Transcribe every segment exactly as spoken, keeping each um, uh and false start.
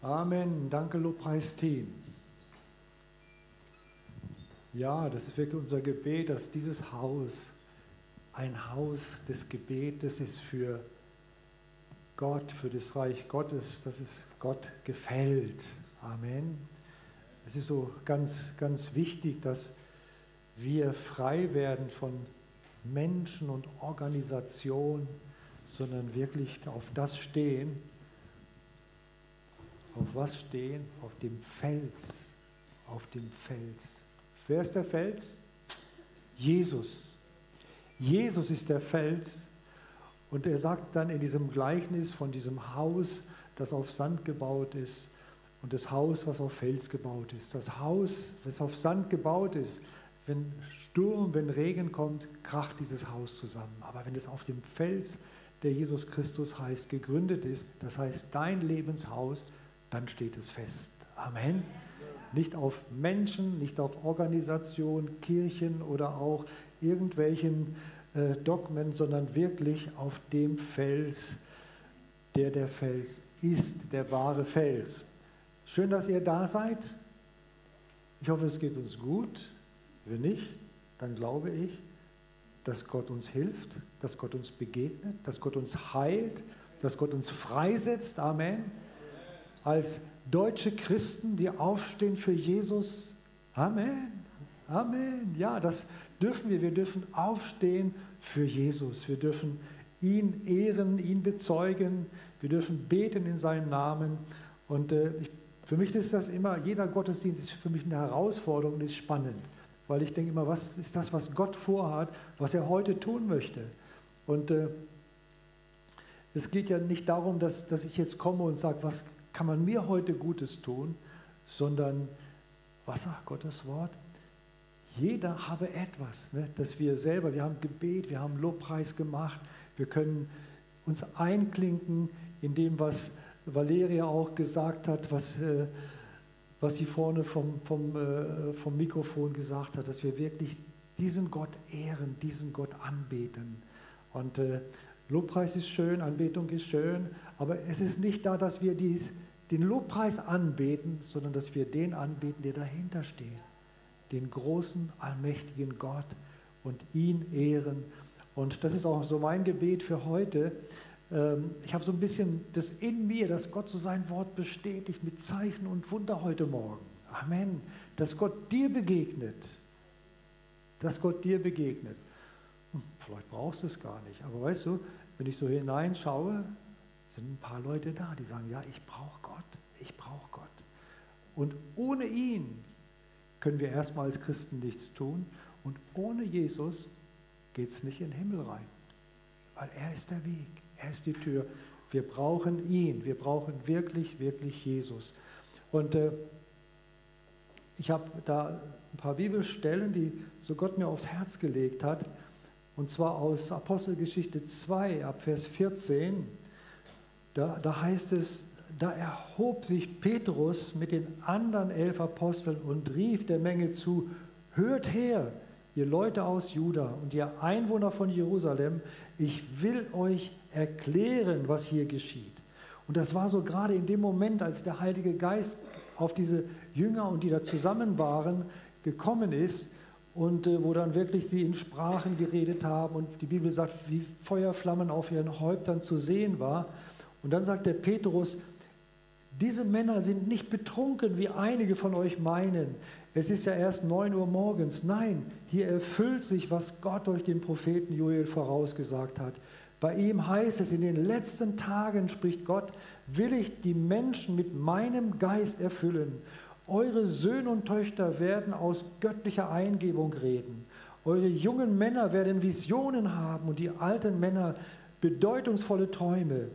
Amen. Danke, Lobpreisteam. Ja, das ist wirklich unser Gebet, dass dieses Haus ein Haus des Gebetes ist für Gott, für das Reich Gottes, dass es Gott gefällt. Amen. Es ist so ganz, ganz wichtig, dass wir frei werden von Menschen und Organisation, sondern wirklich auf das stehen. Auf was stehen? Auf dem Fels. Auf dem Fels. Wer ist der Fels? Jesus. Jesus ist der Fels. Und er sagt dann in diesem Gleichnis von diesem Haus, das auf Sand gebaut ist, und das Haus, was auf Fels gebaut ist. Das Haus, was auf Sand gebaut ist, wenn Sturm, wenn Regen kommt, kracht dieses Haus zusammen. Aber wenn es auf dem Fels, der Jesus Christus heißt, gegründet ist, das heißt dein Lebenshaus, dann steht es fest. Amen. Nicht auf Menschen, nicht auf Organisation, Kirchen oder auch irgendwelchen äh, Dogmen, sondern wirklich auf dem Fels, der der Fels ist, der wahre Fels. Schön, dass ihr da seid. Ich hoffe, es geht uns gut. Wenn nicht, dann glaube ich, dass Gott uns hilft, dass Gott uns begegnet, dass Gott uns heilt, dass Gott uns freisetzt. Amen. Als deutsche Christen, die aufstehen für Jesus. Amen. Amen. Ja, das dürfen wir. Wir dürfen aufstehen für Jesus. Wir dürfen ihn ehren, ihn bezeugen. Wir dürfen beten in seinem Namen. Und äh, ich, für mich ist das immer, jeder Gottesdienst ist für mich eine Herausforderung und ist spannend. Weil ich denke immer, was ist das, was Gott vorhat, was er heute tun möchte? Und äh, es geht ja nicht darum, dass, dass ich jetzt komme und sage, was kann man mir heute Gutes tun, sondern, was sagt Gottes Wort? Jeder habe etwas, ne, dass wir selber, wir haben Gebet, wir haben Lobpreis gemacht, wir können uns einklinken in dem, was Valeria auch gesagt hat, was, äh, was sie vorne vom, vom, äh, vom Mikrofon gesagt hat, dass wir wirklich diesen Gott ehren, diesen Gott anbeten. Und äh, Lobpreis ist schön, Anbetung ist schön, aber es ist nicht da, dass wir dies, den Lobpreis anbeten, sondern dass wir den anbeten, der dahinter steht. Den großen, allmächtigen Gott und ihn ehren. Und das ist auch so mein Gebet für heute. Ich habe so ein bisschen das in mir, dass Gott so sein Wort bestätigt mit Zeichen und Wunder heute Morgen. Amen. Dass Gott dir begegnet. Dass Gott dir begegnet. Vielleicht brauchst du es gar nicht, aber weißt du, wenn ich so hineinschaue, sind ein paar Leute da, die sagen, ja, ich brauche Gott, ich brauche Gott. Und ohne ihn können wir erstmal als Christen nichts tun und ohne Jesus geht es nicht in den Himmel rein, weil er ist der Weg, er ist die Tür. Wir brauchen ihn, wir brauchen wirklich, wirklich Jesus. Und äh, ich habe da ein paar Bibelstellen, die so Gott mir aufs Herz gelegt hat, und zwar aus Apostelgeschichte zwei, ab Vers vierzehn. Da, da heißt es, da erhob sich Petrus mit den anderen elf Aposteln und rief der Menge zu, hört her, ihr Leute aus Juda und ihr Einwohner von Jerusalem, ich will euch erklären, was hier geschieht. Und das war so gerade in dem Moment, als der Heilige Geist auf diese Jünger und die da zusammen waren, gekommen ist, und äh, wo dann wirklich sie in Sprachen geredet haben und die Bibel sagt, wie Feuerflammen auf ihren Häuptern zu sehen war. Und dann sagt der Petrus, diese Männer sind nicht betrunken, wie einige von euch meinen. Es ist ja erst neun Uhr morgens. Nein, hier erfüllt sich, was Gott durch den Propheten Joel vorausgesagt hat. Bei ihm heißt es, in den letzten Tagen, spricht Gott, will ich die Menschen mit meinem Geist erfüllen. Eure Söhne und Töchter werden aus göttlicher Eingebung reden. Eure jungen Männer werden Visionen haben und die alten Männer bedeutungsvolle Träume.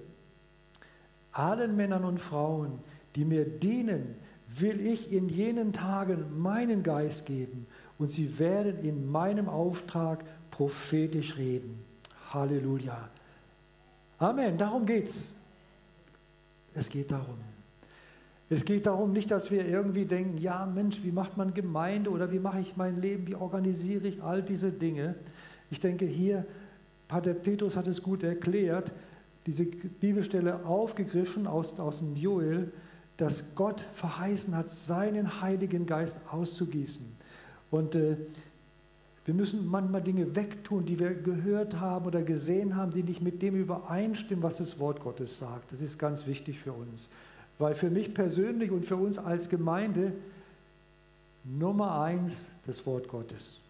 Allen Männern und Frauen, die mir dienen, will ich in jenen Tagen meinen Geist geben und sie werden in meinem Auftrag prophetisch reden. Halleluja. Amen, darum geht's. Es geht darum. Es geht darum nicht, dass wir irgendwie denken, ja Mensch, wie macht man Gemeinde oder wie mache ich mein Leben, wie organisiere ich all diese Dinge. Ich denke hier, Pater Petrus hat es gut erklärt, diese Bibelstelle aufgegriffen aus, aus dem Joel, dass Gott verheißen hat, seinen Heiligen Geist auszugießen. Und äh, wir müssen manchmal Dinge wegtun, die wir gehört haben oder gesehen haben, die nicht mit dem übereinstimmen, was das Wort Gottes sagt. Das ist ganz wichtig für uns. Weil für mich persönlich und für uns als Gemeinde Nummer eins das Wort Gottes.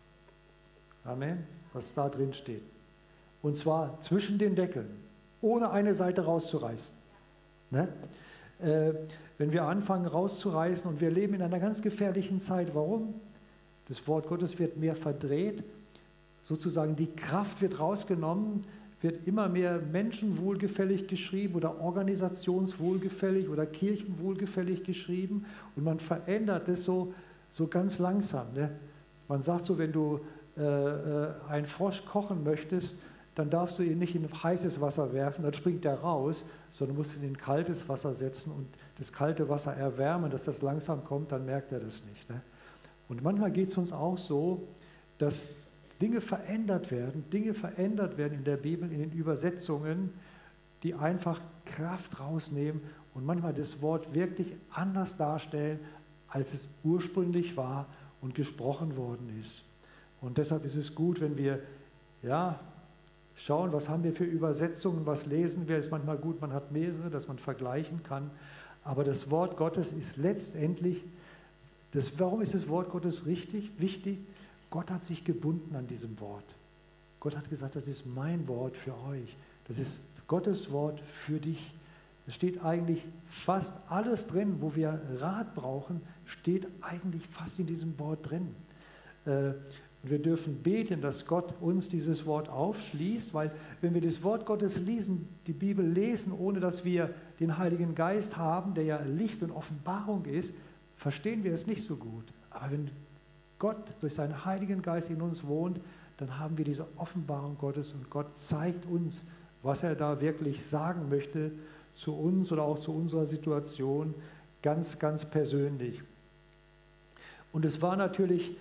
Amen, was da drin steht. Und zwar zwischen den Deckeln, ohne eine Seite rauszureißen. Ne? Äh, wenn wir anfangen rauszureißen und wir leben in einer ganz gefährlichen Zeit, warum? Das Wort Gottes wird mehr verdreht, sozusagen die Kraft wird rausgenommen, wird immer mehr menschenwohlgefällig geschrieben oder organisationswohlgefällig oder kirchenwohlgefällig geschrieben und man verändert das so, so ganz langsam. Ne? Man sagt so, wenn du äh, äh, einen Frosch kochen möchtest, dann darfst du ihn nicht in heißes Wasser werfen, dann springt er raus, sondern musst ihn in kaltes Wasser setzen und das kalte Wasser erwärmen, dass das langsam kommt, dann merkt er das nicht. Ne? Und manchmal geht es uns auch so, dass Dinge verändert werden, Dinge verändert werden in der Bibel, in den Übersetzungen, die einfach Kraft rausnehmen und manchmal das Wort wirklich anders darstellen, als es ursprünglich war und gesprochen worden ist. Und deshalb ist es gut, wenn wir ja, schauen, was haben wir für Übersetzungen, was lesen wir. Es ist manchmal gut, man hat mehrere, dass man vergleichen kann. Aber das Wort Gottes ist letztendlich, das, warum ist das Wort Gottes richtig, wichtig? Gott hat sich gebunden an diesem Wort. Gott hat gesagt, das ist mein Wort für euch. Das ist Gottes Wort für dich. Es steht eigentlich fast alles drin, wo wir Rat brauchen, steht eigentlich fast in diesem Wort drin. Äh, wir dürfen beten, dass Gott uns dieses Wort aufschließt, weil wenn wir das Wort Gottes lesen, die Bibel lesen, ohne dass wir den Heiligen Geist haben, der ja Licht und Offenbarung ist, verstehen wir es nicht so gut. Aber wenn Gott durch seinen Heiligen Geist in uns wohnt, dann haben wir diese Offenbarung Gottes und Gott zeigt uns, was er da wirklich sagen möchte zu uns oder auch zu unserer Situation, ganz, ganz persönlich. Und es war natürlich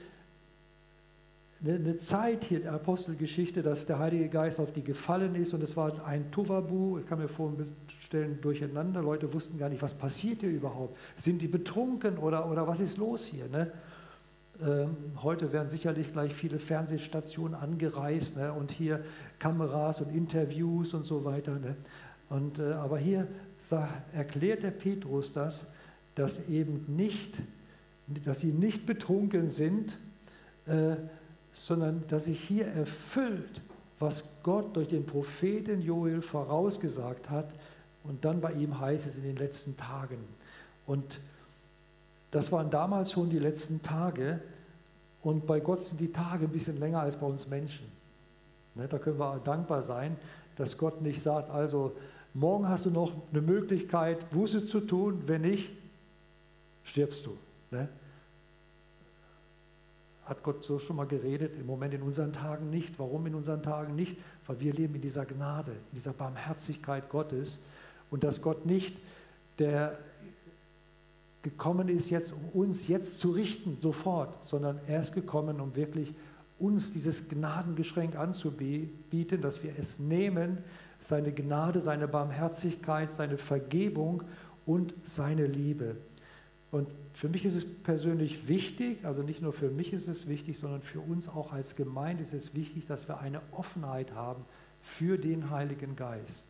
eine Zeit hier der Apostelgeschichte, dass der Heilige Geist auf die gefallen ist und es war ein Tovabu, ich kann mir vorstellen, durcheinander, Leute wussten gar nicht, was passiert hier überhaupt, sind die betrunken oder, oder was ist los hier, ne? Ähm, heute werden sicherlich gleich viele Fernsehstationen angereist, ne? Und hier Kameras und Interviews und so weiter, ne? Und, äh, aber hier sah, erklärt der Petrus das, dass eben nicht, dass sie nicht betrunken sind, äh, sondern dass sich hier erfüllt, was Gott durch den Propheten Joel vorausgesagt hat und dann bei ihm heißt es in den letzten Tagen. Und das waren damals schon die letzten Tage und bei Gott sind die Tage ein bisschen länger als bei uns Menschen. Ne, da können wir dankbar sein, dass Gott nicht sagt, also morgen hast du noch eine Möglichkeit, Buße zu tun, wenn nicht, stirbst du. Ne? Hat Gott so schon mal geredet, im Moment in unseren Tagen nicht. Warum in unseren Tagen nicht? Weil wir leben in dieser Gnade, in dieser Barmherzigkeit Gottes und dass Gott nicht der gekommen ist, jetzt, um uns jetzt zu richten, sofort, sondern er ist gekommen, um wirklich uns dieses Gnadengeschenk anzubieten, dass wir es nehmen, seine Gnade, seine Barmherzigkeit, seine Vergebung und seine Liebe. Und für mich ist es persönlich wichtig, also nicht nur für mich ist es wichtig, sondern für uns auch als Gemeinde ist es wichtig, dass wir eine Offenheit haben für den Heiligen Geist.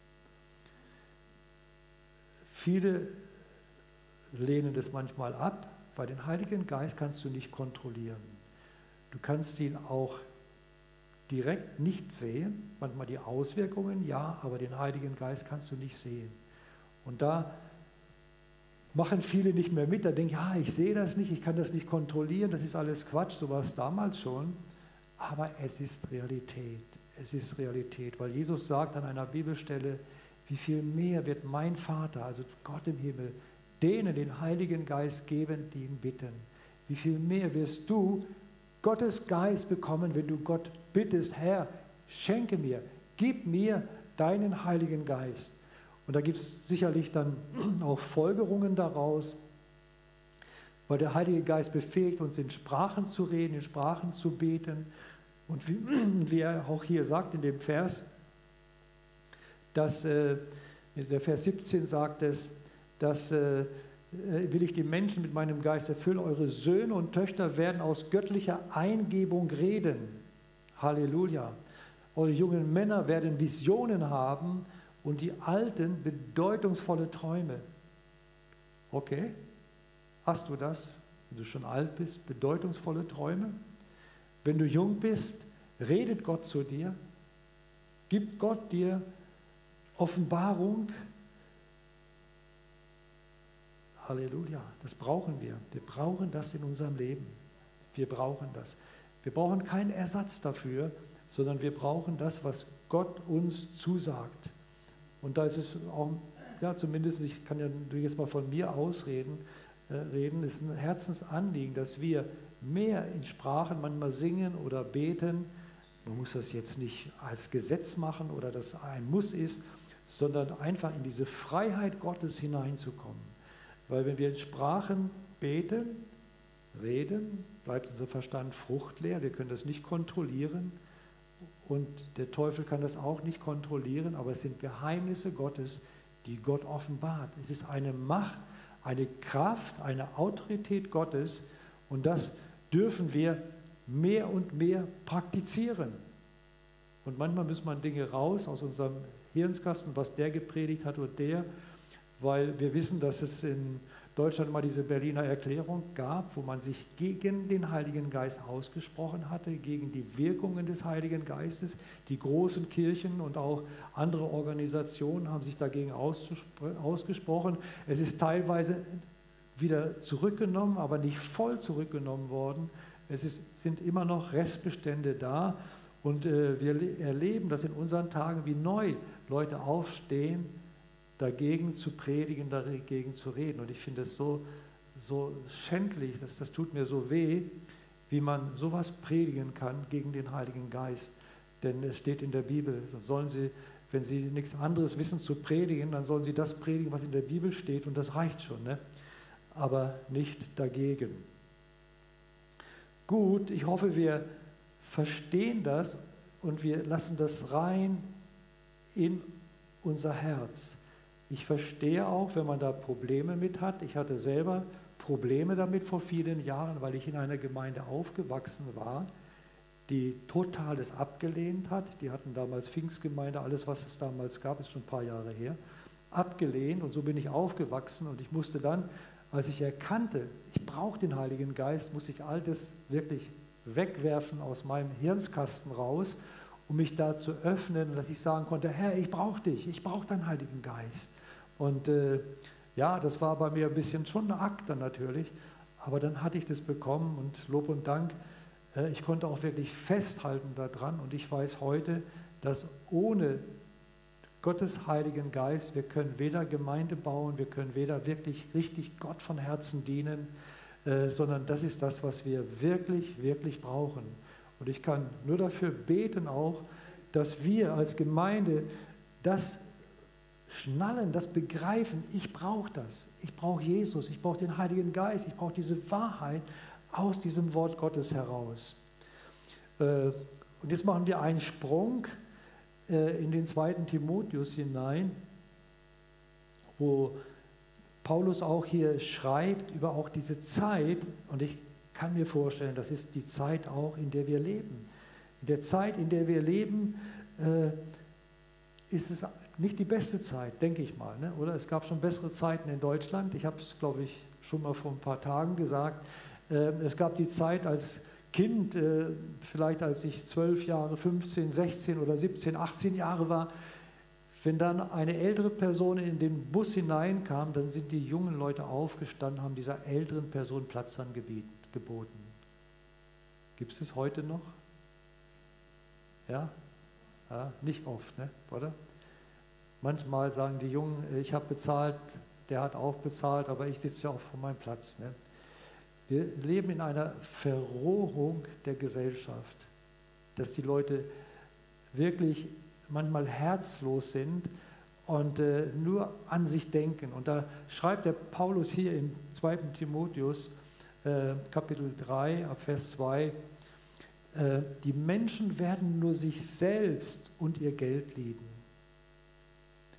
Viele lehnen das manchmal ab, weil den Heiligen Geist kannst du nicht kontrollieren. Du kannst ihn auch direkt nicht sehen, manchmal die Auswirkungen, ja, aber den Heiligen Geist kannst du nicht sehen. Und da machen viele nicht mehr mit, da denken, ja, ich sehe das nicht, ich kann das nicht kontrollieren, das ist alles Quatsch, so war es damals schon, aber es ist Realität, es ist Realität, weil Jesus sagt an einer Bibelstelle, wie viel mehr wird mein Vater, also Gott im Himmel, denen den Heiligen Geist geben, die ihn bitten. Wie viel mehr wirst du Gottes Geist bekommen, wenn du Gott bittest, Herr, schenke mir, gib mir deinen Heiligen Geist. Und da gibt es sicherlich dann auch Folgerungen daraus, weil der Heilige Geist befähigt uns, in Sprachen zu reden, in Sprachen zu beten. Und wie, wie er auch hier sagt in dem Vers, dass äh, der Vers siebzehn sagt es, dass äh, will ich die Menschen mit meinem Geist erfüllen. Eure Söhne und Töchter werden aus göttlicher Eingebung reden. Halleluja. Eure jungen Männer werden Visionen haben und die Alten bedeutungsvolle Träume. Okay? Hast du das, wenn du schon alt bist, bedeutungsvolle Träume? Wenn du jung bist, redet Gott zu dir, gibt Gott dir Offenbarung. Halleluja, das brauchen wir. Wir brauchen das in unserem Leben. Wir brauchen das. Wir brauchen keinen Ersatz dafür, sondern wir brauchen das, was Gott uns zusagt. Und da ist es auch, ja zumindest, ich kann ja jetzt mal von mir ausreden, äh, reden, ist ein Herzensanliegen, dass wir mehr in Sprachen manchmal singen oder beten. Man muss das jetzt nicht als Gesetz machen oder das ein Muss ist, sondern einfach in diese Freiheit Gottes hineinzukommen. Weil wenn wir in Sprachen beten, reden, bleibt unser Verstand fruchtleer, wir können das nicht kontrollieren und der Teufel kann das auch nicht kontrollieren, aber es sind Geheimnisse Gottes, die Gott offenbart. Es ist eine Macht, eine Kraft, eine Autorität Gottes und das dürfen wir mehr und mehr praktizieren. Und manchmal muss man Dinge raus aus unserem Hirnskasten, was der gepredigt hat und der, weil wir wissen, dass es in Deutschland mal diese Berliner Erklärung gab, wo man sich gegen den Heiligen Geist ausgesprochen hatte, gegen die Wirkungen des Heiligen Geistes. Die großen Kirchen und auch andere Organisationen haben sich dagegen ausgesprochen. Es ist teilweise wieder zurückgenommen, aber nicht voll zurückgenommen worden. Es ist, sind immer noch Restbestände da und äh, wir erleben, dass in unseren Tagen wie neu Leute aufstehen, dagegen zu predigen, dagegen zu reden. Und ich finde es so, so schändlich, das, das tut mir so weh, wie man sowas predigen kann gegen den Heiligen Geist. Denn es steht in der Bibel, sollen sie, wenn sie nichts anderes wissen zu predigen, dann sollen sie das predigen, was in der Bibel steht und das reicht schon, ne? Aber nicht dagegen. Gut, ich hoffe, wir verstehen das und wir lassen das rein in unser Herz. Ich verstehe auch, wenn man da Probleme mit hat. Ich hatte selber Probleme damit vor vielen Jahren, weil ich in einer Gemeinde aufgewachsen war, die Totales abgelehnt hat. Die hatten damals Pfingstgemeinde, alles, was es damals gab, ist schon ein paar Jahre her, abgelehnt. Und so bin ich aufgewachsen und ich musste dann, als ich erkannte, ich brauche den Heiligen Geist, musste ich all das wirklich wegwerfen aus meinem Hirnskasten raus, um mich da zu öffnen, dass ich sagen konnte, Herr, ich brauche dich, ich brauche deinen Heiligen Geist. Und äh, ja, das war bei mir ein bisschen schon ein Akt dann natürlich, aber dann hatte ich das bekommen und Lob und Dank, äh, ich konnte auch wirklich festhalten daran und ich weiß heute, dass ohne Gottes Heiligen Geist, wir können weder Gemeinde bauen, wir können weder wirklich richtig Gott von Herzen dienen, äh, sondern das ist das, was wir wirklich, wirklich brauchen. Und ich kann nur dafür beten auch, dass wir als Gemeinde das schnallen, das begreifen, ich brauche das, ich brauche Jesus, ich brauche den Heiligen Geist, ich brauche diese Wahrheit aus diesem Wort Gottes heraus. Und jetzt machen wir einen Sprung in den zweiten Timotheus hinein, wo Paulus auch hier schreibt über auch diese Zeit, und ich kann mir vorstellen, das ist die Zeit auch, in der wir leben. In der Zeit, in der wir leben, äh, ist es nicht die beste Zeit, denke ich mal. Ne? Oder es gab schon bessere Zeiten in Deutschland. Ich habe es, glaube ich, schon mal vor ein paar Tagen gesagt. Äh, es gab die Zeit als Kind, äh, vielleicht als ich zwölf Jahre, fünfzehn, sechzehn oder siebzehn, achtzehn Jahre war, wenn dann eine ältere Person in den Bus hineinkam, dann sind die jungen Leute aufgestanden, haben dieser älteren Person Platz angeboten. Gibt es es heute noch? Ja? Ja, nicht oft, ne? Oder? Manchmal sagen die Jungen, ich habe bezahlt, der hat auch bezahlt, aber ich sitze ja auch vor meinem Platz. Ne? Wir leben in einer Verrohung der Gesellschaft, dass die Leute wirklich manchmal herzlos sind und äh, nur an sich denken. Und da schreibt der Paulus hier im zweiten Timotheus, äh, Kapitel drei, ab Vers zwei, äh, die Menschen werden nur sich selbst und ihr Geld lieben.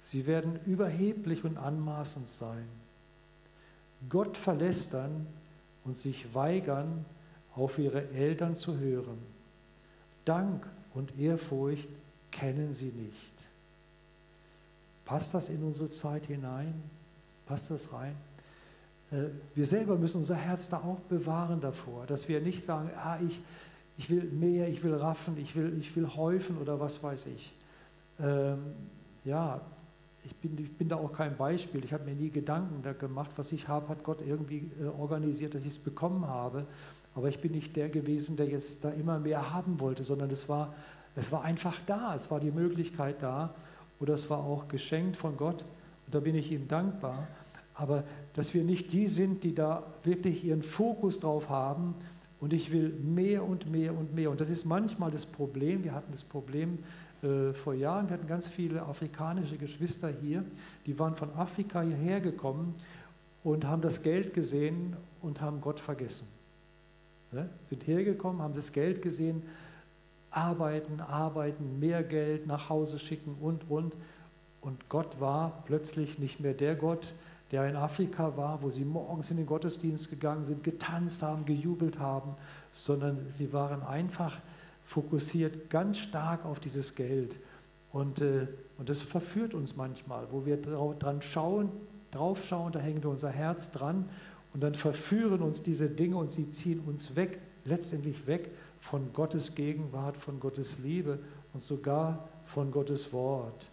Sie werden überheblich und anmaßend sein, Gott verlästern und sich weigern, auf ihre Eltern zu hören. Dank und Ehrfurcht kennen sie nicht. Passt das in unsere Zeit hinein? Passt das rein? Wir selber müssen unser Herz da auch bewahren davor, dass wir nicht sagen, ah, ich, ich will mehr, ich will raffen, ich will, ich will häufen oder was weiß ich. Ähm, ja, ich bin, ich bin da auch kein Beispiel. Ich habe mir nie Gedanken da gemacht. Was ich habe, hat Gott irgendwie äh, organisiert, dass ich es bekommen habe. Aber ich bin nicht der gewesen, der jetzt da immer mehr haben wollte, sondern es war, es war einfach da. Es war die Möglichkeit da oder es war auch geschenkt von Gott. Und da bin ich ihm dankbar. Aber dass wir nicht die sind, die da wirklich ihren Fokus drauf haben und ich will mehr und mehr und mehr. Und das ist manchmal das Problem. Wir hatten das Problem äh, vor Jahren, wir hatten ganz viele afrikanische Geschwister hier, die waren von Afrika hierher gekommen und haben das Geld gesehen und haben Gott vergessen. Ne? Sind hergekommen, haben das Geld gesehen, arbeiten, arbeiten, mehr Geld nach Hause schicken und, und. Und Gott war plötzlich nicht mehr der Gott, der in Afrika war, wo sie morgens in den Gottesdienst gegangen sind, getanzt haben, gejubelt haben, sondern sie waren einfach fokussiert ganz stark auf dieses Geld. Und, äh, und das verführt uns manchmal, wo wir dran schauen, drauf schauen, da hängen wir unser Herz dran und dann verführen uns diese Dinge und sie ziehen uns weg, letztendlich weg von Gottes Gegenwart, von Gottes Liebe und sogar von Gottes Wort.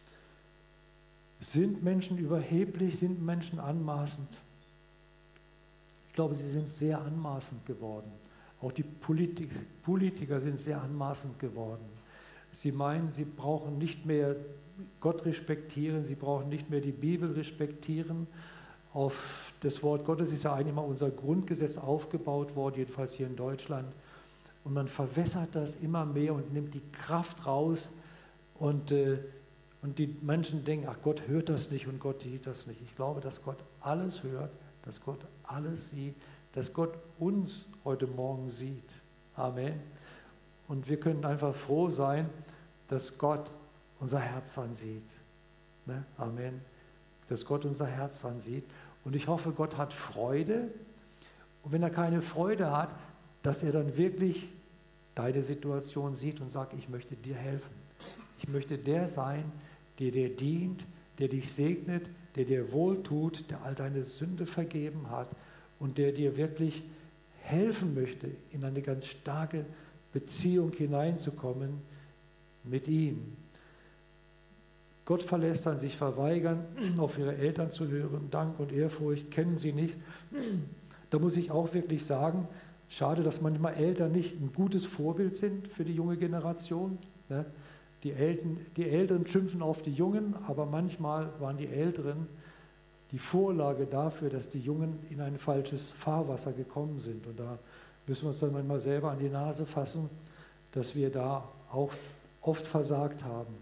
Sind Menschen überheblich, sind Menschen anmaßend? Ich glaube, sie sind sehr anmaßend geworden. Auch die Politik, Politiker sind sehr anmaßend geworden. Sie meinen, sie brauchen nicht mehr Gott respektieren, sie brauchen nicht mehr die Bibel respektieren. Auf das Wort Gottes ist ja eigentlich mal unser Grundgesetz aufgebaut worden, jedenfalls hier in Deutschland. Und man verwässert das immer mehr und nimmt die Kraft raus und äh, Und die Menschen denken, ach, Gott hört das nicht und Gott sieht das nicht. Ich glaube, dass Gott alles hört, dass Gott alles sieht, dass Gott uns heute Morgen sieht. Amen. Und wir können einfach froh sein, dass Gott unser Herz ansieht. Ne? Amen. Dass Gott unser Herz ansieht. Und ich hoffe, Gott hat Freude. Und wenn er keine Freude hat, dass er dann wirklich deine Situation sieht und sagt, ich möchte dir helfen. Ich möchte der sein, der dir dient, der dich segnet, der dir wohltut, der all deine Sünde vergeben hat und der dir wirklich helfen möchte, in eine ganz starke Beziehung hineinzukommen mit ihm. Gott verlästern, sich verweigern, auf ihre Eltern zu hören, Dank und Ehrfurcht kennen sie nicht. Da muss ich auch wirklich sagen, schade, dass manchmal Eltern nicht ein gutes Vorbild sind für die junge Generation. Ne? Die Eltern, die Älteren schimpfen auf die Jungen, aber manchmal waren die Älteren die Vorlage dafür, dass die Jungen in ein falsches Fahrwasser gekommen sind. Und da müssen wir uns dann manchmal selber an die Nase fassen, dass wir da auch oft versagt haben.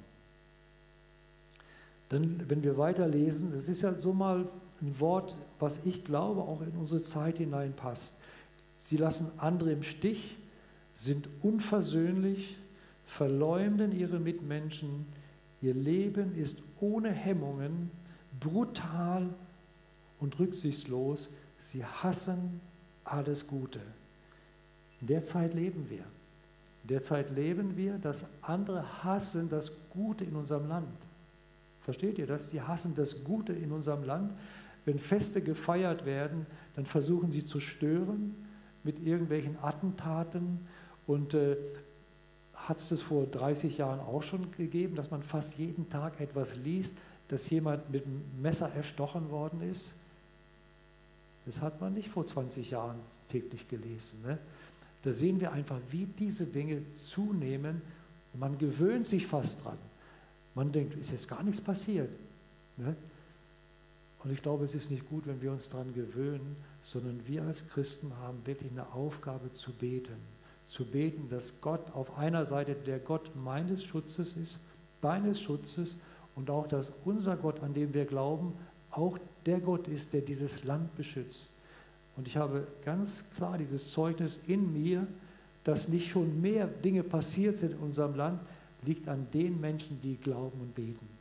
Dann, wenn wir weiterlesen, das ist ja so mal ein Wort, was ich glaube, auch in unsere Zeit hineinpasst. Sie lassen andere im Stich, sind unversöhnlich, verleumden ihre Mitmenschen, ihr Leben ist ohne Hemmungen, brutal und rücksichtslos, sie hassen alles Gute. In der Zeit leben wir. In der Zeit leben wir, dass andere hassen das Gute in unserem Land. Versteht ihr das? Sie hassen das Gute in unserem Land. Wenn Feste gefeiert werden, dann versuchen sie zu stören mit irgendwelchen Attentaten und äh, hat es das vor dreißig Jahren auch schon gegeben, dass man fast jeden Tag etwas liest, dass jemand mit einem Messer erstochen worden ist? Das hat man nicht vor zwanzig Jahren täglich gelesen. Ne? Da sehen wir einfach, wie diese Dinge zunehmen. Und man gewöhnt sich fast dran. Man denkt, ist jetzt gar nichts passiert. Ne? Und ich glaube, es ist nicht gut, wenn wir uns daran gewöhnen, sondern wir als Christen haben wirklich eine Aufgabe zu beten. Zu beten, dass Gott auf einer Seite der Gott meines Schutzes ist, deines Schutzes und auch, dass unser Gott, an dem wir glauben, auch der Gott ist, der dieses Land beschützt. Und ich habe ganz klar dieses Zeugnis in mir, dass nicht schon mehr Dinge passiert sind in unserem Land, liegt an den Menschen, die glauben und beten.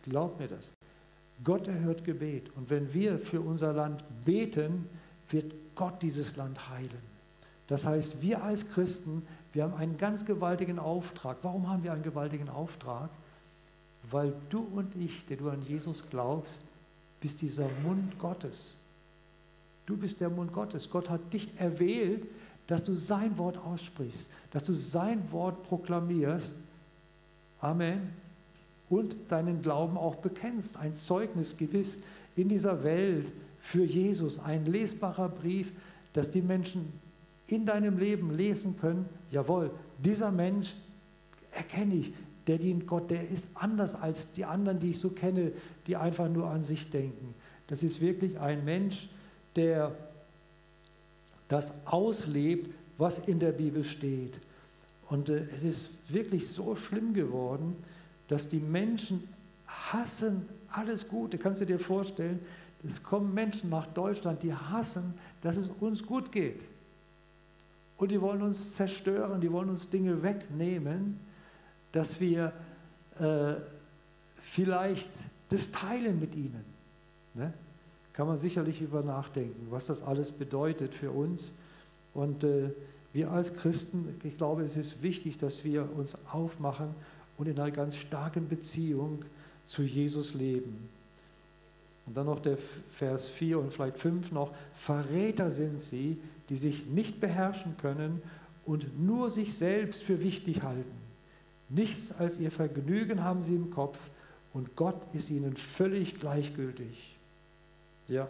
Glaub mir das. Gott erhört Gebet. Und wenn wir für unser Land beten, wird Gott dieses Land heilen. Das heißt, wir als Christen, wir haben einen ganz gewaltigen Auftrag. Warum haben wir einen gewaltigen Auftrag? Weil du und ich, der du an Jesus glaubst, bist dieser Mund Gottes. Du bist der Mund Gottes. Gott hat dich erwählt, dass du sein Wort aussprichst, dass du sein Wort proklamierst. Amen. Und deinen Glauben auch bekennst, ein Zeugnis gibst in dieser Welt für Jesus, ein lesbarer Brief, dass die Menschen in deinem Leben lesen können, jawohl, dieser Mensch erkenne ich, der dient Gott, der ist anders als die anderen, die ich so kenne, die einfach nur an sich denken. Das ist wirklich ein Mensch, der das auslebt, was in der Bibel steht. Und äh, es ist wirklich so schlimm geworden, dass die Menschen hassen alles Gute. Kannst du dir vorstellen, es kommen Menschen nach Deutschland, die hassen, dass es uns gut geht. Und die wollen uns zerstören, die wollen uns Dinge wegnehmen, dass wir äh, vielleicht das teilen mit ihnen. Ne? Kann man sicherlich über nachdenken, was das alles bedeutet für uns. Und äh, wir als Christen, ich glaube, es ist wichtig, dass wir uns aufmachen und in einer ganz starken Beziehung zu Jesus leben. Und dann noch der Vers vier und vielleicht fünf noch, Verräter sind sie, die sich nicht beherrschen können und nur sich selbst für wichtig halten. Nichts als ihr Vergnügen haben sie im Kopf und Gott ist ihnen völlig gleichgültig. Ja.